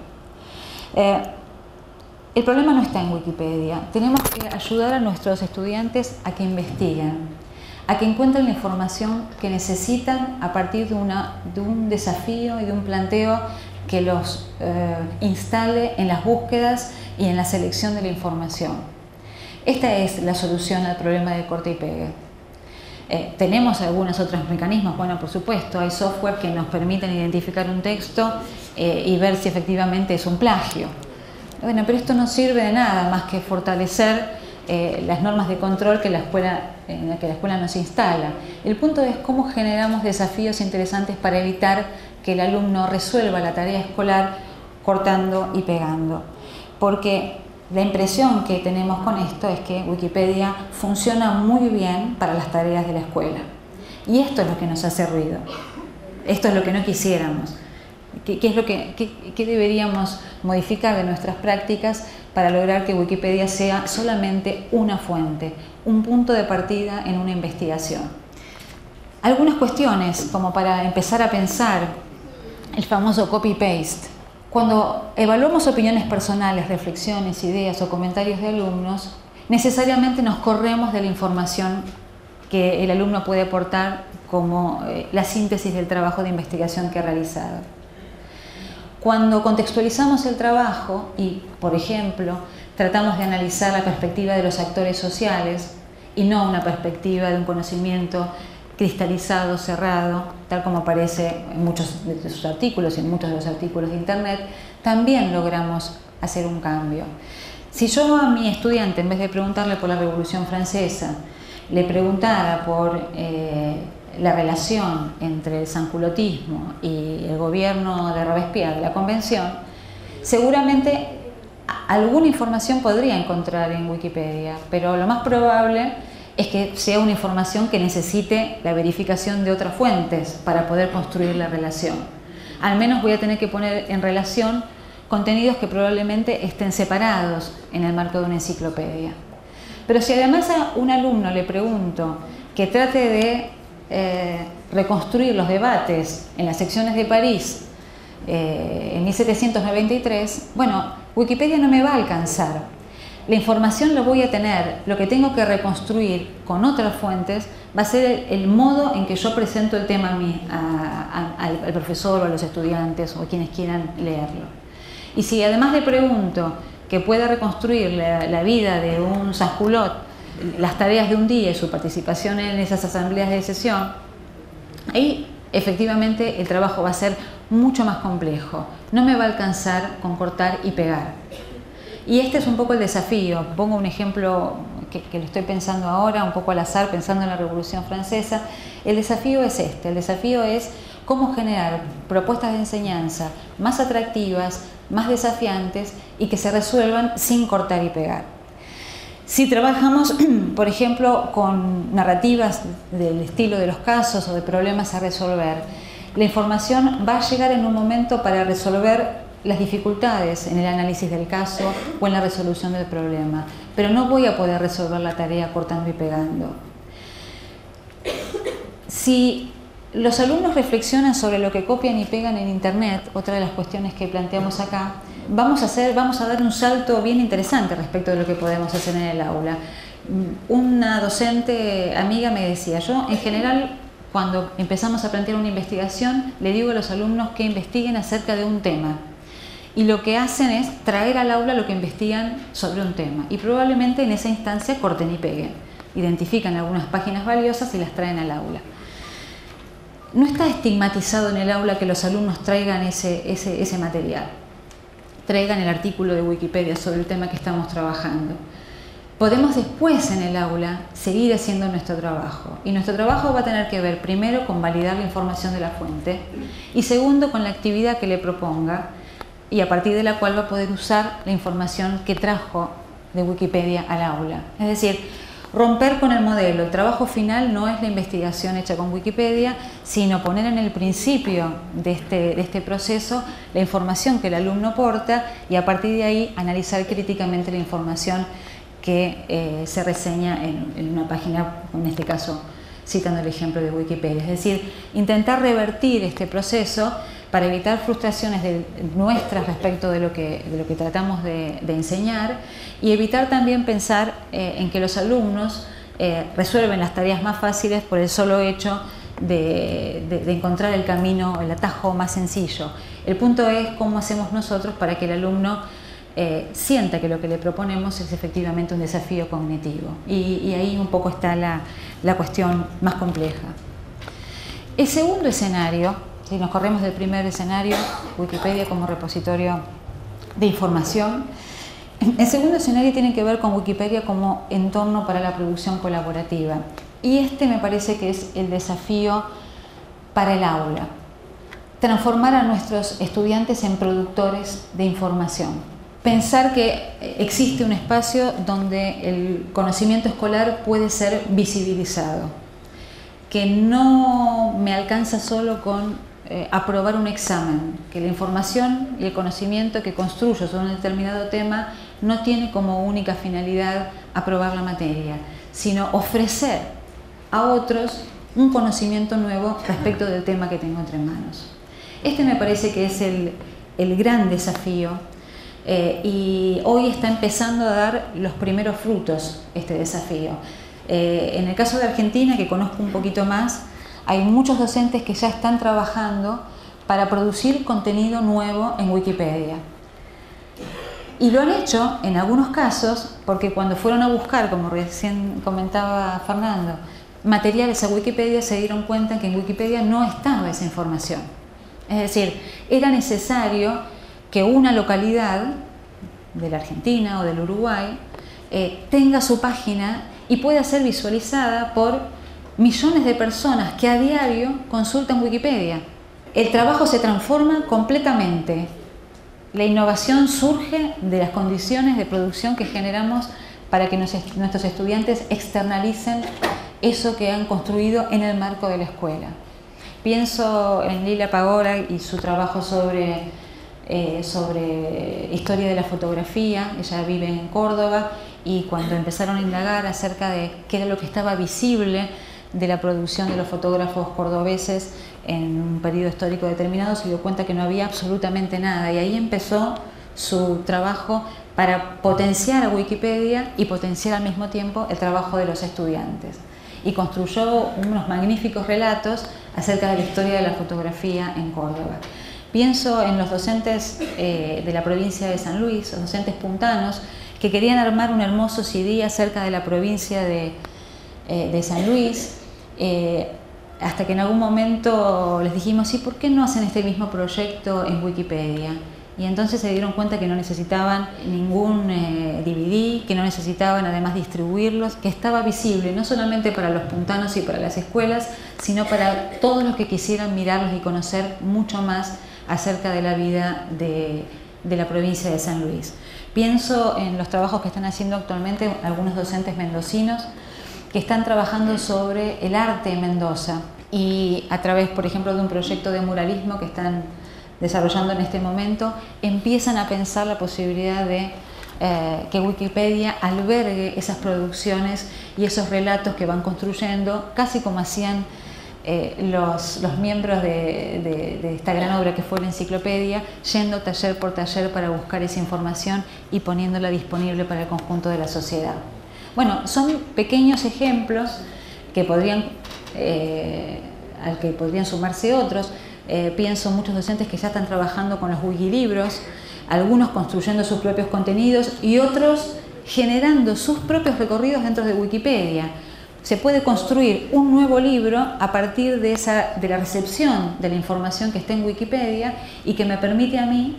El problema no está en Wikipedia. Tenemos que ayudar a nuestros estudiantes a que investiguen, a que encuentren la información que necesitan a partir de un desafío y de un planteo que los instale en las búsquedas y en la selección de la información. Esta es la solución al problema de corte y pegue. Tenemos algunos otros mecanismos, bueno, por supuesto, hay software que nos permiten identificar un texto y ver si efectivamente es un plagio. Bueno, pero esto no sirve de nada más que fortalecer las normas de control que la escuela nos instala. El punto es cómo generamos desafíos interesantes para evitar que el alumno resuelva la tarea escolar cortando y pegando. Porque la impresión que tenemos con esto es que Wikipedia funciona muy bien para las tareas de la escuela. Y esto es lo que nos hace ruido. Esto es lo que no quisiéramos. ¿Qué deberíamos modificar de nuestras prácticas para lograr que Wikipedia sea solamente una fuente, un punto de partida en una investigación? Algunas cuestiones, como para empezar a pensar el famoso copy-paste. Cuando evaluamos opiniones personales, reflexiones, ideas o comentarios de alumnos, necesariamente nos corremos de la información que el alumno puede aportar como la síntesis del trabajo de investigación que ha realizado. Cuando contextualizamos el trabajo y, por ejemplo, tratamos de analizar la perspectiva de los actores sociales y no una perspectiva de un conocimiento cristalizado, cerrado, tal como aparece en muchos de sus artículos y en muchos de los artículos de Internet, también logramos hacer un cambio. Si yo a mi estudiante, en vez de preguntarle por la Revolución Francesa, le preguntara por la relación entre el sanculotismo y el gobierno de Robespierre, la Convención, seguramente alguna información podría encontrar en Wikipedia, pero lo más probable es que sea una información que necesite la verificación de otras fuentes para poder construir la relación. Al menos voy a tener que poner en relación contenidos que probablemente estén separados en el marco de una enciclopedia. Pero si además a un alumno le pregunto que trate de reconstruir los debates en las secciones de París en 1793, bueno, Wikipedia no me va a alcanzar. La información la voy a tener, lo que tengo que reconstruir con otras fuentes va a ser el modo en que yo presento el tema al profesor o a los estudiantes o a quienes quieran leerlo. Y si además le pregunto que pueda reconstruir la vida de un Sansculotte, las tareas de un día y su participación en esas asambleas de sesión, ahí efectivamente el trabajo va a ser mucho más complejo. No me va a alcanzar con cortar y pegar. Y este es un poco el desafío. Pongo un ejemplo que lo estoy pensando ahora, un poco al azar, pensando en la Revolución Francesa. El desafío es este, el desafío es cómo generar propuestas de enseñanza más atractivas, más desafiantes y que se resuelvan sin cortar y pegar. Si trabajamos, por ejemplo, con narrativas del estilo de los casos o de problemas a resolver, la información va a llegar en un momento para resolver las dificultades en el análisis del caso o en la resolución del problema, pero no voy a poder resolver la tarea cortando y pegando. Si los alumnos reflexionan sobre lo que copian y pegan en Internet, otra de las cuestiones que planteamos acá, vamos a dar un salto bien interesante respecto de lo que podemos hacer en el aula. Una docente amiga me decía, yo en general cuando empezamos a plantear una investigación le digo a los alumnos que investiguen acerca de un tema. Y lo que hacen es traer al aula lo que investigan sobre un tema. Y probablemente en esa instancia corten y peguen. Identifican algunas páginas valiosas y las traen al aula. No está estigmatizado en el aula que los alumnos traigan ese material. Traigan el artículo de Wikipedia sobre el tema que estamos trabajando. Podemos después en el aula seguir haciendo nuestro trabajo. Y nuestro trabajo va a tener que ver primero con validar la información de la fuente y segundo con la actividad que le proponga y a partir de la cual va a poder usar la información que trajo de Wikipedia al aula. Es decir, romper con el modelo. El trabajo final no es la investigación hecha con Wikipedia, sino poner en el principio de este proceso la información que el alumno porta y a partir de ahí analizar críticamente la información que se reseña en una página, en este caso citando el ejemplo de Wikipedia. Es decir, intentar revertir este proceso para evitar frustraciones nuestras respecto de lo que tratamos de enseñar y evitar también pensar en que los alumnos resuelven las tareas más fáciles por el solo hecho de encontrar el camino, el atajo más sencillo. El punto es cómo hacemos nosotros para que el alumno sienta que lo que le proponemos es efectivamente un desafío cognitivo. Y ahí un poco está la cuestión más compleja. El segundo escenario, si nos corremos del primer escenario, Wikipedia como repositorio de información, el segundo escenario tiene que ver con Wikipedia como entorno para la producción colaborativa. Y este me parece que es el desafío para el aula. Transformar a nuestros estudiantes en productores de información. Pensar que existe un espacio donde el conocimiento escolar puede ser visibilizado. Que no me alcanza solo con aprobar un examen, que la información y el conocimiento que construyo sobre un determinado tema no tiene como única finalidad aprobar la materia, sino ofrecer a otros un conocimiento nuevo respecto del tema que tengo entre manos. Este me parece que es el gran desafío y hoy está empezando a dar los primeros frutos este desafío. En el caso de Argentina, que conozco un poquito más, hay muchos docentes que ya están trabajando para producir contenido nuevo en Wikipedia. Y lo han hecho, en algunos casos, porque cuando fueron a buscar, como recién comentaba Fernando, materiales a Wikipedia, se dieron cuenta que en Wikipedia no estaba esa información. Es decir, era necesario que una localidad de la Argentina o del Uruguay tenga su página y pueda ser visualizada por millones de personas que a diario consultan Wikipedia. El trabajo se transforma completamente. La innovación surge de las condiciones de producción que generamos para que nuestros estudiantes externalicen eso que han construido en el marco de la escuela. Pienso en Lila Pagora y su trabajo sobre sobre historia de la fotografía. Ella vive en Córdoba y cuando empezaron a indagar acerca de qué era lo que estaba visible de la producción de los fotógrafos cordobeses en un periodo histórico determinado, se dio cuenta que no había absolutamente nada, y ahí empezó su trabajo para potenciar a Wikipedia y potenciar al mismo tiempo el trabajo de los estudiantes. Y construyó unos magníficos relatos acerca de la historia de la fotografía en Córdoba. Pienso en los docentes de la provincia de San Luis, los docentes puntanos, que querían armar un hermoso CD acerca de la provincia de San Luis, hasta que en algún momento les dijimos, ¿y por qué no hacen este mismo proyecto en Wikipedia? Y entonces se dieron cuenta que no necesitaban ningún DVD, que no necesitaban además distribuirlos, que estaba visible no solamente para los puntanos y para las escuelas, sino para todos los que quisieran mirarlos y conocer mucho más acerca de la vida de la provincia de San Luis. Pienso en los trabajos que están haciendo actualmente algunos docentes mendocinos que están trabajando sobre el arte en Mendoza, y a través, por ejemplo, de un proyecto de muralismo que están desarrollando en este momento, empiezan a pensar la posibilidad de que Wikipedia albergue esas producciones y esos relatos que van construyendo, casi como hacían los miembros de esta gran obra que fue la enciclopedia, yendo taller por taller para buscar esa información y poniéndola disponible para el conjunto de la sociedad. Bueno, son pequeños ejemplos que al que podrían sumarse otros. Pienso en muchos docentes que ya están trabajando con los wikilibros, algunos construyendo sus propios contenidos y otros generando sus propios recorridos dentro de Wikipedia. Se puede construir un nuevo libro a partir de la recepción de la información que está en Wikipedia y que me permite a mí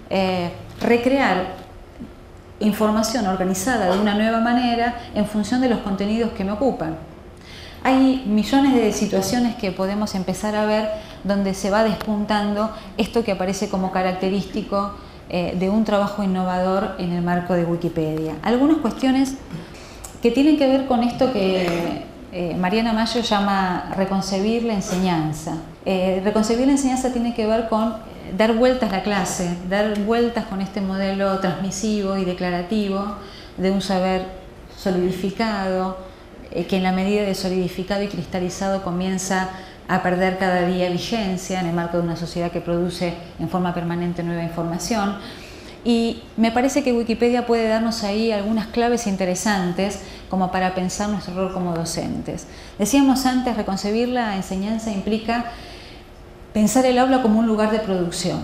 recrear información organizada de una nueva manera en función de los contenidos que me ocupan. Hay millones de situaciones que podemos empezar a ver donde se va despuntando esto que aparece como característico de un trabajo innovador en el marco de Wikipedia. Algunas cuestiones que tienen que ver con esto que Mariana Mayo llama reconcebir la enseñanza. Reconcebir la enseñanza tiene que ver con dar vueltas a la clase, dar vueltas con este modelo transmisivo y declarativo de un saber solidificado, que en la medida de solidificado y cristalizado comienza a perder cada día vigencia en el marco de una sociedad que produce en forma permanente nueva información. Y me parece que Wikipedia puede darnos ahí algunas claves interesantes como para pensar nuestro rol como docentes. Decíamos antes, reconcebir la enseñanza implica pensar el aula como un lugar de producción,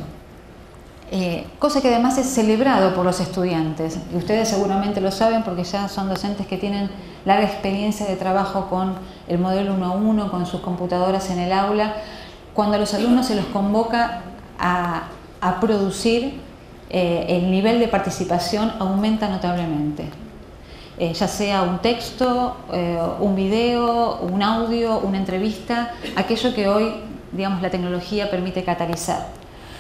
cosa que además es celebrado por los estudiantes, y ustedes seguramente lo saben porque ya son docentes que tienen larga experiencia de trabajo con el modelo 1 a 1, con sus computadoras en el aula. Cuando a los alumnos se los convoca a producir, el nivel de participación aumenta notablemente, ya sea un texto, un video, un audio, una entrevista, aquello que hoy, digamos, la tecnología permite catalizar.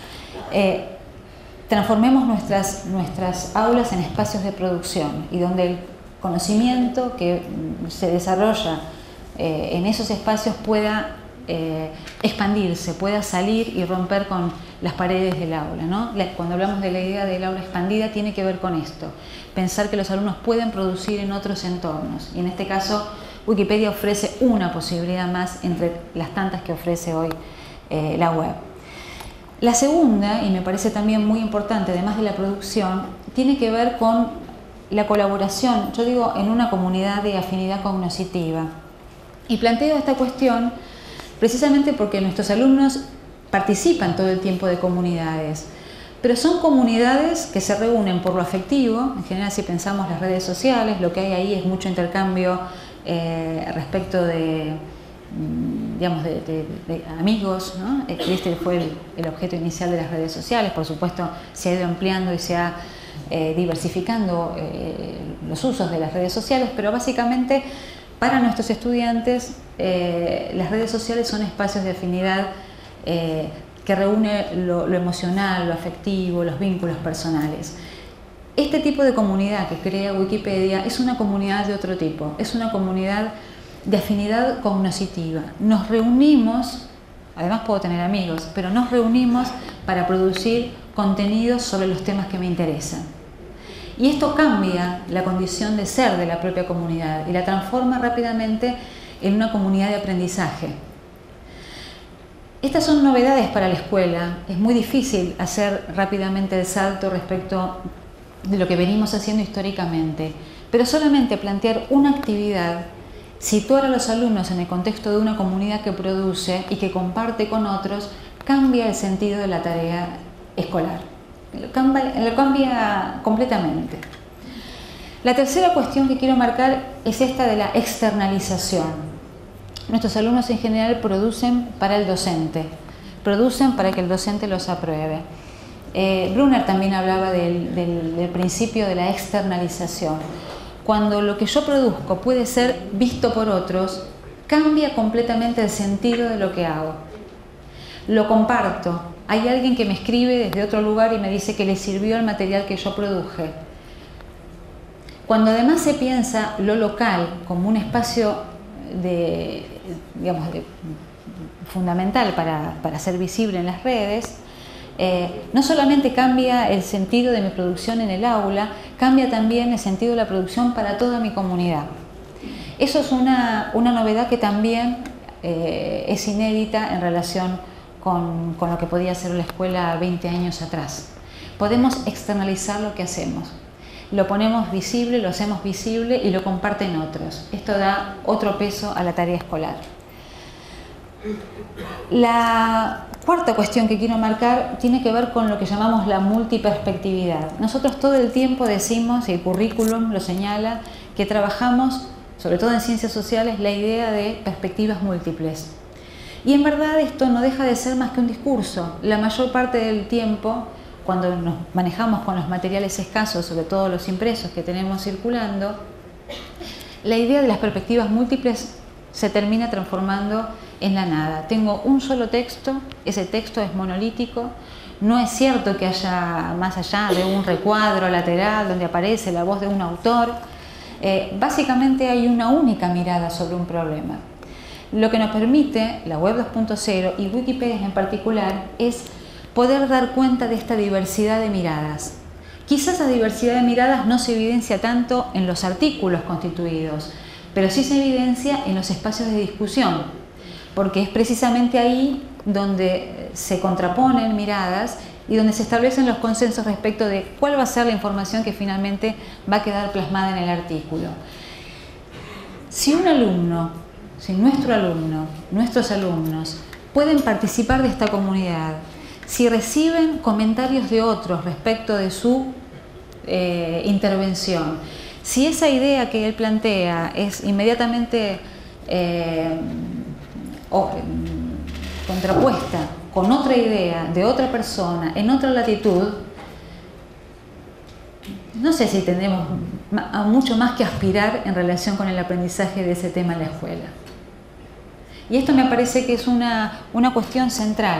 Transformemos nuestras aulas en espacios de producción y donde el conocimiento que se desarrolla en esos espacios pueda expandirse, pueda salir y romper con las paredes del aula, ¿no? Cuando hablamos de la idea del aula expandida tiene que ver con esto, pensar que los alumnos pueden producir en otros entornos, y en este caso Wikipedia ofrece una posibilidad más entre las tantas que ofrece hoy la web. La segunda, y me parece también muy importante, además de la producción, tiene que ver con la colaboración, yo digo, en una comunidad de afinidad cognoscitiva. Y planteo esta cuestión precisamente porque nuestros alumnos participan todo el tiempo de comunidades, pero son comunidades que se reúnen por lo afectivo. En general, si pensamos las redes sociales, lo que hay ahí es mucho intercambio respecto de amigos, ¿no? Este fue el objeto inicial de las redes sociales. Por supuesto, se ha ido ampliando y se ha diversificando los usos de las redes sociales, pero básicamente para nuestros estudiantes las redes sociales son espacios de afinidad que reúne lo emocional, lo afectivo, los vínculos personales. Este tipo de comunidad que crea Wikipedia es una comunidad de otro tipo, es una comunidad de afinidad cognoscitiva. Nos reunimos además puedo tener amigos, pero nos reunimos para producir contenidos sobre los temas que me interesan. Y esto cambia la condición de ser de la propia comunidad y la transforma rápidamente en una comunidad de aprendizaje. Estas son novedades para la escuela. Es muy difícil hacer rápidamente el salto respecto de lo que venimos haciendo históricamente, pero solamente plantear una actividad, situar a los alumnos en el contexto de una comunidad que produce y que comparte con otros, cambia el sentido de la tarea escolar. Lo cambia completamente. La tercera cuestión que quiero marcar es esta de la externalización. Nuestros alumnos en general producen para el docente, producen para que el docente los apruebe. Brunner también hablaba del principio de la externalización. Cuando lo que yo produzco puede ser visto por otros, cambia completamente el sentido de lo que hago. Lo comparto. Hay alguien que me escribe desde otro lugar y me dice que le sirvió el material que yo produje. Cuando además se piensa lo local como un espacio fundamental para ser visible en las redes, no solamente cambia el sentido de mi producción en el aula, cambia también el sentido de la producción para toda mi comunidad. Eso es una novedad que también es inédita en relación con lo que podía ser la escuela 20 años atrás. Podemos externalizar lo que hacemos. Lo ponemos visible, lo hacemos visible y lo comparten otros. Esto da otro peso a la tarea escolar. La cuarta cuestión que quiero marcar tiene que ver con lo que llamamos la multiperspectividad. Nosotros todo el tiempo decimos, y el currículum lo señala, que trabajamos, sobre todo en ciencias sociales, la idea de perspectivas múltiples. Y en verdad esto no deja de ser más que un discurso. La mayor parte del tiempo, cuando nos manejamos con los materiales escasos, sobre todo los impresos que tenemos circulando, la idea de las perspectivas múltiples se termina transformando en la nada. Tengo un solo texto, ese texto es monolítico, no es cierto que haya más allá de un recuadro lateral donde aparece la voz de un autor. Básicamente hay una única mirada sobre un problema. Lo que nos permite la web 2.0 y Wikipedia en particular es poder dar cuenta de esta diversidad de miradas. Quizás esa diversidad de miradas no se evidencia tanto en los artículos constituidos, pero sí se evidencia en los espacios de discusión, porque es precisamente ahí donde se contraponen miradas y donde se establecen los consensos respecto de cuál va a ser la información que finalmente va a quedar plasmada en el artículo. Si un alumno, si nuestro alumno, nuestros alumnos pueden participar de esta comunidad, si reciben comentarios de otros respecto de su intervención, si esa idea que él plantea es inmediatamente contrapuesta con otra idea de otra persona en otra latitud, no sé si tendremos mucho más que aspirar en relación con el aprendizaje de ese tema en la escuela. Y esto me parece que es una cuestión central.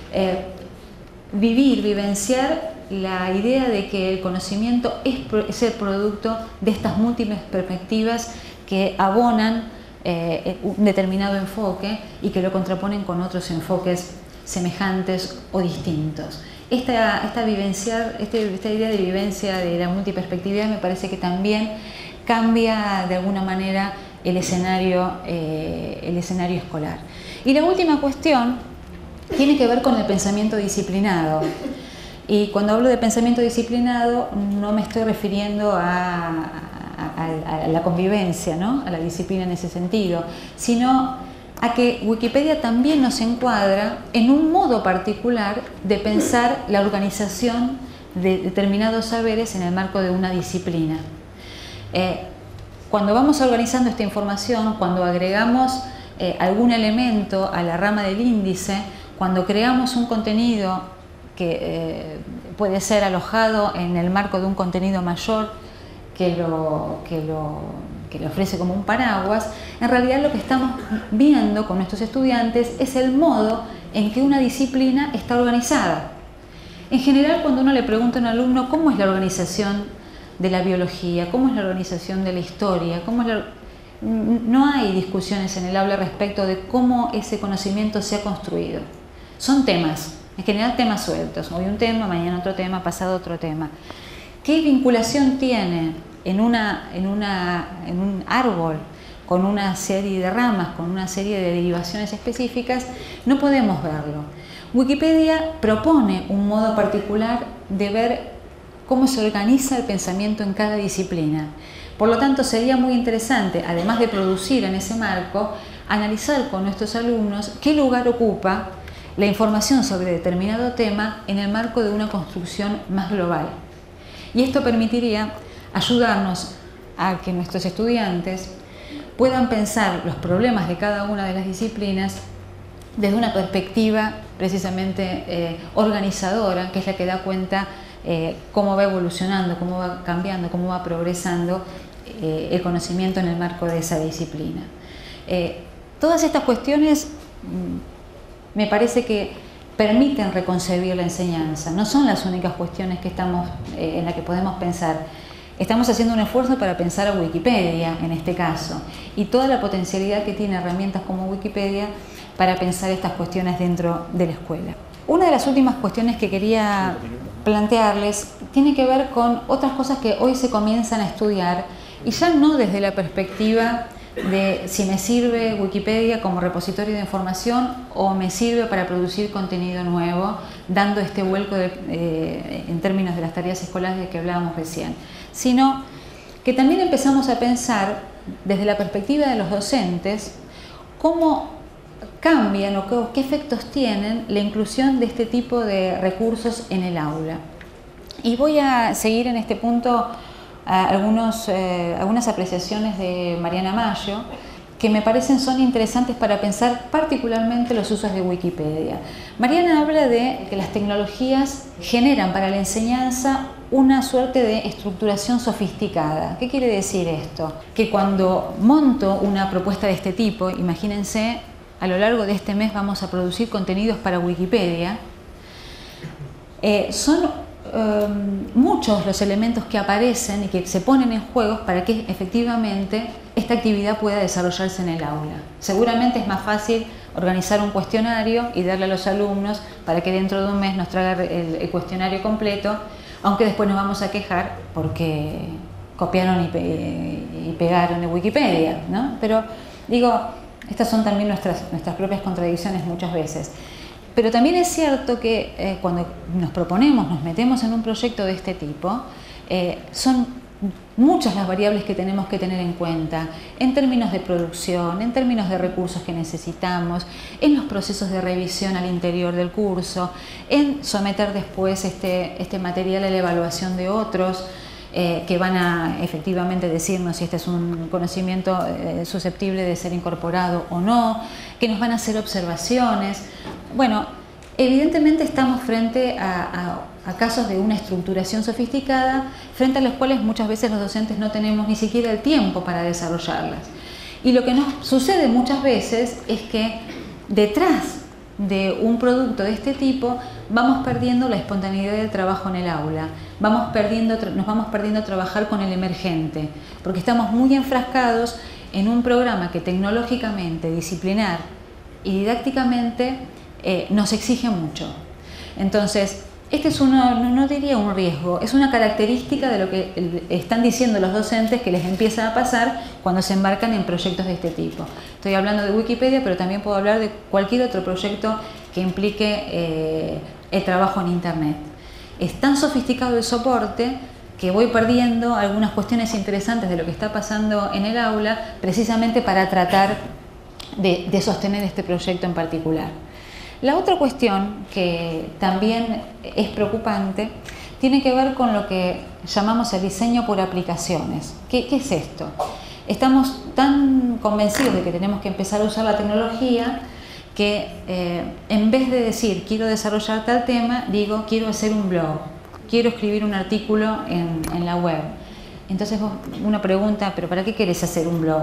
Vivenciar la idea de que el conocimiento es el producto de estas múltiples perspectivas que abonan un determinado enfoque y que lo contraponen con otros enfoques semejantes o distintos. Esta idea de vivencia de la multiperspectividad me parece que también cambia de alguna manera el escenario escolar. Y la última cuestión tiene que ver con el pensamiento disciplinado. Y cuando hablo de pensamiento disciplinado no me estoy refiriendo a la convivencia, ¿no? A la disciplina en ese sentido, sino a que Wikipedia también nos encuadra en un modo particular de pensar la organización de determinados saberes en el marco de una disciplina. Cuando vamos organizando esta información, cuando agregamos algún elemento a la rama del índice, cuando creamos un contenido que puede ser alojado en el marco de un contenido mayor que lo ofrece como un paraguas, en realidad lo que estamos viendo con nuestros estudiantes es el modo en que una disciplina está organizada. En general, cuando uno le pregunta a un alumno cómo es la organización de la biología, cómo es la organización de la historia, no hay discusiones en el aula respecto de cómo ese conocimiento se ha construido. Son temas, en general temas sueltos. Hoy un tema, mañana otro tema, pasado otro tema. ¿Qué vinculación tiene en un árbol con una serie de ramas, con una serie de derivaciones específicas? No podemos verlo. Wikipedia propone un modo particular de ver cómo se organiza el pensamiento en cada disciplina. Por lo tanto, sería muy interesante, además de producir en ese marco, analizar con nuestros alumnos qué lugar ocupa la información sobre determinado tema en el marco de una construcción más global. Y esto permitiría ayudarnos a que nuestros estudiantes puedan pensar los problemas de cada una de las disciplinas desde una perspectiva precisamente organizadora, que es la que da cuenta cómo va evolucionando, cómo va cambiando, cómo va progresando el conocimiento en el marco de esa disciplina. Todas estas cuestiones me parece que permiten reconcebir la enseñanza. No son las únicas cuestiones que en las que podemos pensar. Estamos haciendo un esfuerzo para pensar a Wikipedia en este caso y toda la potencialidad que tiene herramientas como Wikipedia para pensar estas cuestiones dentro de la escuela. Una de las últimas cuestiones que quería plantearles tiene que ver con otras cosas que hoy se comienzan a estudiar y ya no desde la perspectiva de si me sirve Wikipedia como repositorio de información o me sirve para producir contenido nuevo, dando este vuelco en términos de las tareas escolares de que hablábamos recién, sino que también empezamos a pensar desde la perspectiva de los docentes cómo cambian o qué efectos tienen la inclusión de este tipo de recursos en el aula. Y voy a seguir en este punto algunas apreciaciones de Mariana Maggio que me parecen son interesantes para pensar particularmente los usos de Wikipedia. Mariana habla de que las tecnologías generan para la enseñanza una suerte de estructuración sofisticada. ¿Qué quiere decir esto? Que cuando monto una propuesta de este tipo, imagínense, a lo largo de este mes vamos a producir contenidos para Wikipedia, son muchos los elementos que aparecen y que se ponen en juego para que efectivamente esta actividad pueda desarrollarse en el aula. Seguramente es más fácil organizar un cuestionario y darle a los alumnos para que dentro de un mes nos traiga el cuestionario completo, aunque después nos vamos a quejar porque copiaron y pegaron de Wikipedia, ¿no? Pero digo, estas son también nuestras propias contradicciones muchas veces. Pero también es cierto que cuando nos metemos en un proyecto de este tipo, son muchas las variables que tenemos que tener en cuenta en términos de producción, en términos de recursos que necesitamos, en los procesos de revisión al interior del curso, en someter después este material a la evaluación de otros que van a efectivamente decirnos si este es un conocimiento susceptible de ser incorporado o no, que nos van a hacer observaciones. Bueno, evidentemente estamos frente a casos de una estructuración sofisticada, frente a los cuales muchas veces los docentes no tenemos ni siquiera el tiempo para desarrollarlas. Y lo que nos sucede muchas veces es que detrás de un producto de este tipo vamos perdiendo la espontaneidad del trabajo en el aula, nos vamos perdiendo a trabajar con el emergente, porque estamos muy enfrascados en un programa que tecnológicamente, disciplinar y didácticamente nos exige mucho. Entonces, este es no diría un riesgo, es una característica de lo que están diciendo los docentes que les empieza a pasar cuando se embarcan en proyectos de este tipo. Estoy hablando de Wikipedia, pero también puedo hablar de cualquier otro proyecto que implique el trabajo en Internet. Es tan sofisticado el soporte que voy perdiendo algunas cuestiones interesantes de lo que está pasando en el aula, precisamente para tratar de sostener este proyecto en particular. La otra cuestión que también es preocupante tiene que ver con lo que llamamos el diseño por aplicaciones. ¿Qué es esto? Estamos tan convencidos de que tenemos que empezar a usar la tecnología que en vez de decir quiero desarrollar tal tema, digo quiero hacer un blog, quiero escribir un artículo en la web. Entonces uno pregunta, ¿pero para qué querés hacer un blog?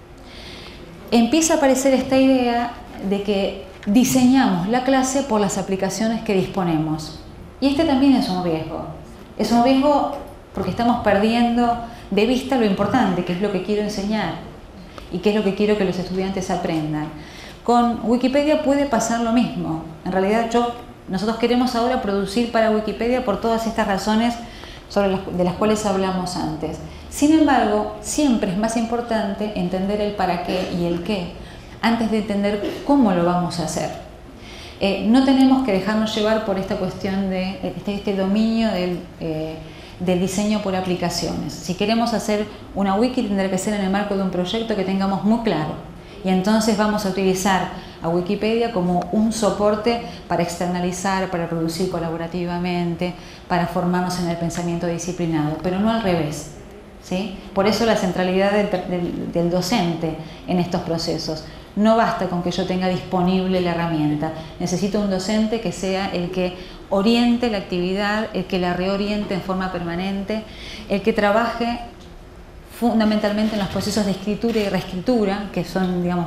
Empieza a aparecer esta idea de que diseñamos la clase por las aplicaciones que disponemos. Y este también es un riesgo. Es un riesgo porque estamos perdiendo de vista lo importante, que es lo que quiero enseñar. y qué es lo que quiero que los estudiantes aprendan. Con Wikipedia puede pasar lo mismo. En realidad nosotros queremos ahora producir para Wikipedia por todas estas razones de las cuales hablamos antes. Sin embargo, siempre es más importante entender el para qué y el qué antes de entender cómo lo vamos a hacer. No tenemos que dejarnos llevar por esta cuestión de este dominio del diseño por aplicaciones. Si queremos hacer una wiki, tendrá que ser en el marco de un proyecto que tengamos muy claro. Y entonces vamos a utilizar a Wikipedia como un soporte para externalizar, para producir colaborativamente, para formarnos en el pensamiento disciplinado, pero no al revés, ¿sí? Por eso la centralidad del docente en estos procesos. No basta con que yo tenga disponible la herramienta. Necesito un docente que sea el que oriente la actividad, el que la reoriente en forma permanente, el que trabaje fundamentalmente en los procesos de escritura y reescritura, que son, digamos,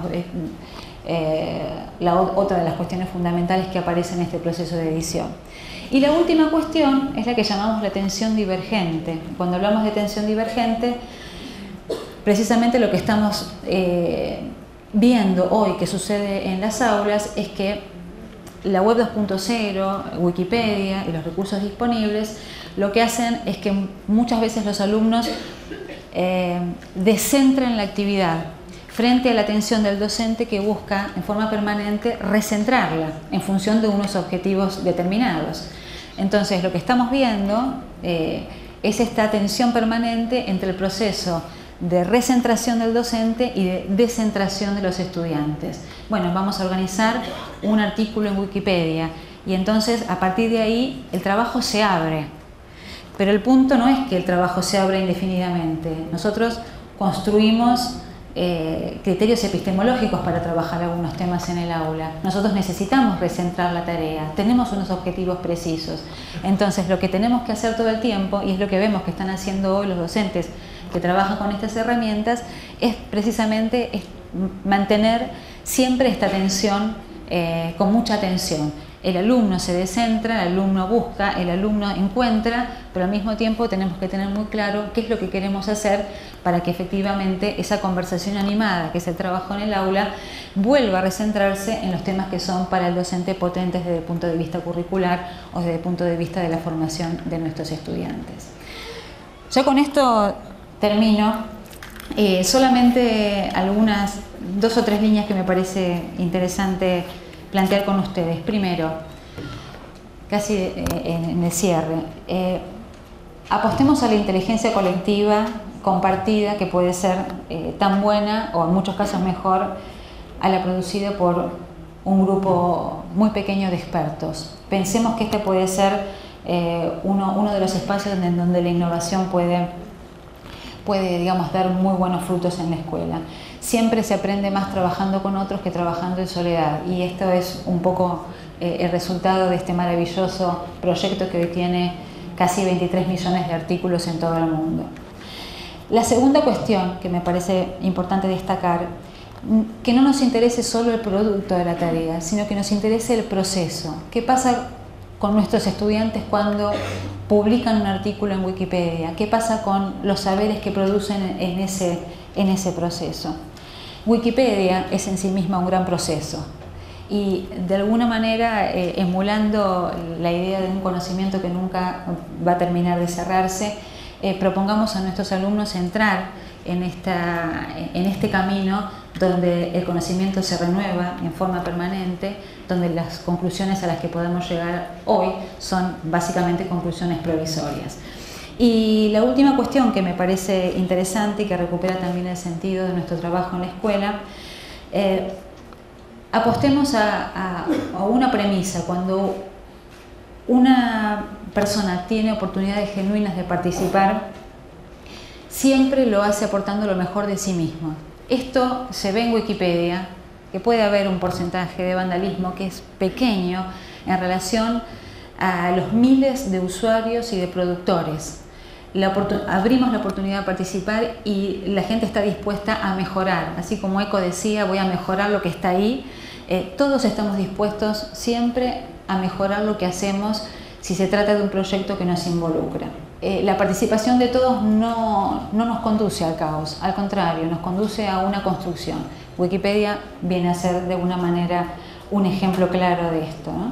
otra de las cuestiones fundamentales que aparece en este proceso de edición. Y la última cuestión es la que llamamos la atención divergente. Cuando hablamos de atención divergente, precisamente lo que estamos viendo hoy que sucede en las aulas es que la web 2.0, Wikipedia y los recursos disponibles lo que hacen es que muchas veces los alumnos descentran la actividad frente a la atención del docente que busca en forma permanente recentrarla en función de unos objetivos determinados. Entonces lo que estamos viendo es esta atención permanente entre el proceso de recentración del docente y de descentración de los estudiantes. Bueno, vamos a organizar un artículo en Wikipedia y entonces a partir de ahí el trabajo se abre. Pero el punto no es que el trabajo se abra indefinidamente. Nosotros construimos criterios epistemológicos para trabajar algunos temas en el aula. Nosotros necesitamos recentrar la tarea, tenemos unos objetivos precisos. Entonces lo que tenemos que hacer todo el tiempo, y es lo que vemos que están haciendo hoy los docentes que trabajan con estas herramientas, es precisamente mantener siempre esta atención con mucha atención. El alumno se descentra, el alumno busca, el alumno encuentra, pero al mismo tiempo tenemos que tener muy claro qué es lo que queremos hacer para que efectivamente esa conversación animada, que es el trabajo en el aula, vuelva a recentrarse en los temas que son para el docente potentes desde el punto de vista curricular o desde el punto de vista de la formación de nuestros estudiantes. Ya con esto termino. Solamente dos o tres líneas que me parece interesante plantear con ustedes. Primero, casi en el cierre, apostemos a la inteligencia colectiva compartida, que puede ser tan buena o en muchos casos mejor a la producida por un grupo muy pequeño de expertos. Pensemos que este puede ser uno de los espacios en donde la innovación puede, digamos, dar muy buenos frutos en la escuela. Siempre se aprende más trabajando con otros que trabajando en soledad, y esto es un poco el resultado de este maravilloso proyecto que hoy tiene casi 23 millones de artículos en todo el mundo. La segunda cuestión que me parece importante destacar, que no nos interese solo el producto de la tarea, sino que nos interese el proceso. ¿Qué pasa con nuestros estudiantes cuando publican un artículo en Wikipedia? ¿Qué pasa con los saberes que producen en ese proceso? Wikipedia es en sí misma un gran proceso y de alguna manera emulando la idea de un conocimiento que nunca va a terminar de cerrarse, propongamos a nuestros alumnos entrar en este camino donde el conocimiento se renueva en forma permanente, donde las conclusiones a las que podemos llegar hoy son básicamente conclusiones provisorias. Y la última cuestión que me parece interesante y que recupera también el sentido de nuestro trabajo en la escuela, apostemos a una premisa. Cuando una persona tiene oportunidades genuinas de participar, siempre lo hace aportando lo mejor de sí mismo. Esto se ve en Wikipedia, que puede haber un porcentaje de vandalismo que es pequeño en relación a los miles de usuarios y de productores. Abrimos la oportunidad de participar y la gente está dispuesta a mejorar. Así como Eco decía, voy a mejorar lo que está ahí. Todos estamos dispuestos siempre a mejorar lo que hacemos si se trata de un proyecto que nos involucra. la participación de todos no nos conduce al caos, al contrario, nos conduce a una construcción. Wikipedia viene a ser de alguna manera un ejemplo claro de esto, ¿no?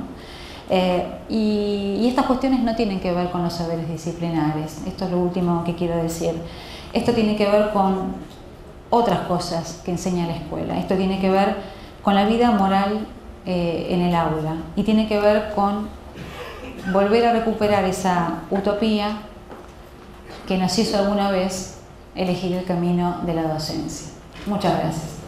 Y estas cuestiones no tienen que ver con los saberes disciplinares, esto es lo último que quiero decir. Esto tiene que ver con otras cosas que enseña la escuela, esto tiene que ver con la vida moral en el aula y tiene que ver con volver a recuperar esa utopía que nos hizo alguna vez elegir el camino de la docencia. Muchas gracias.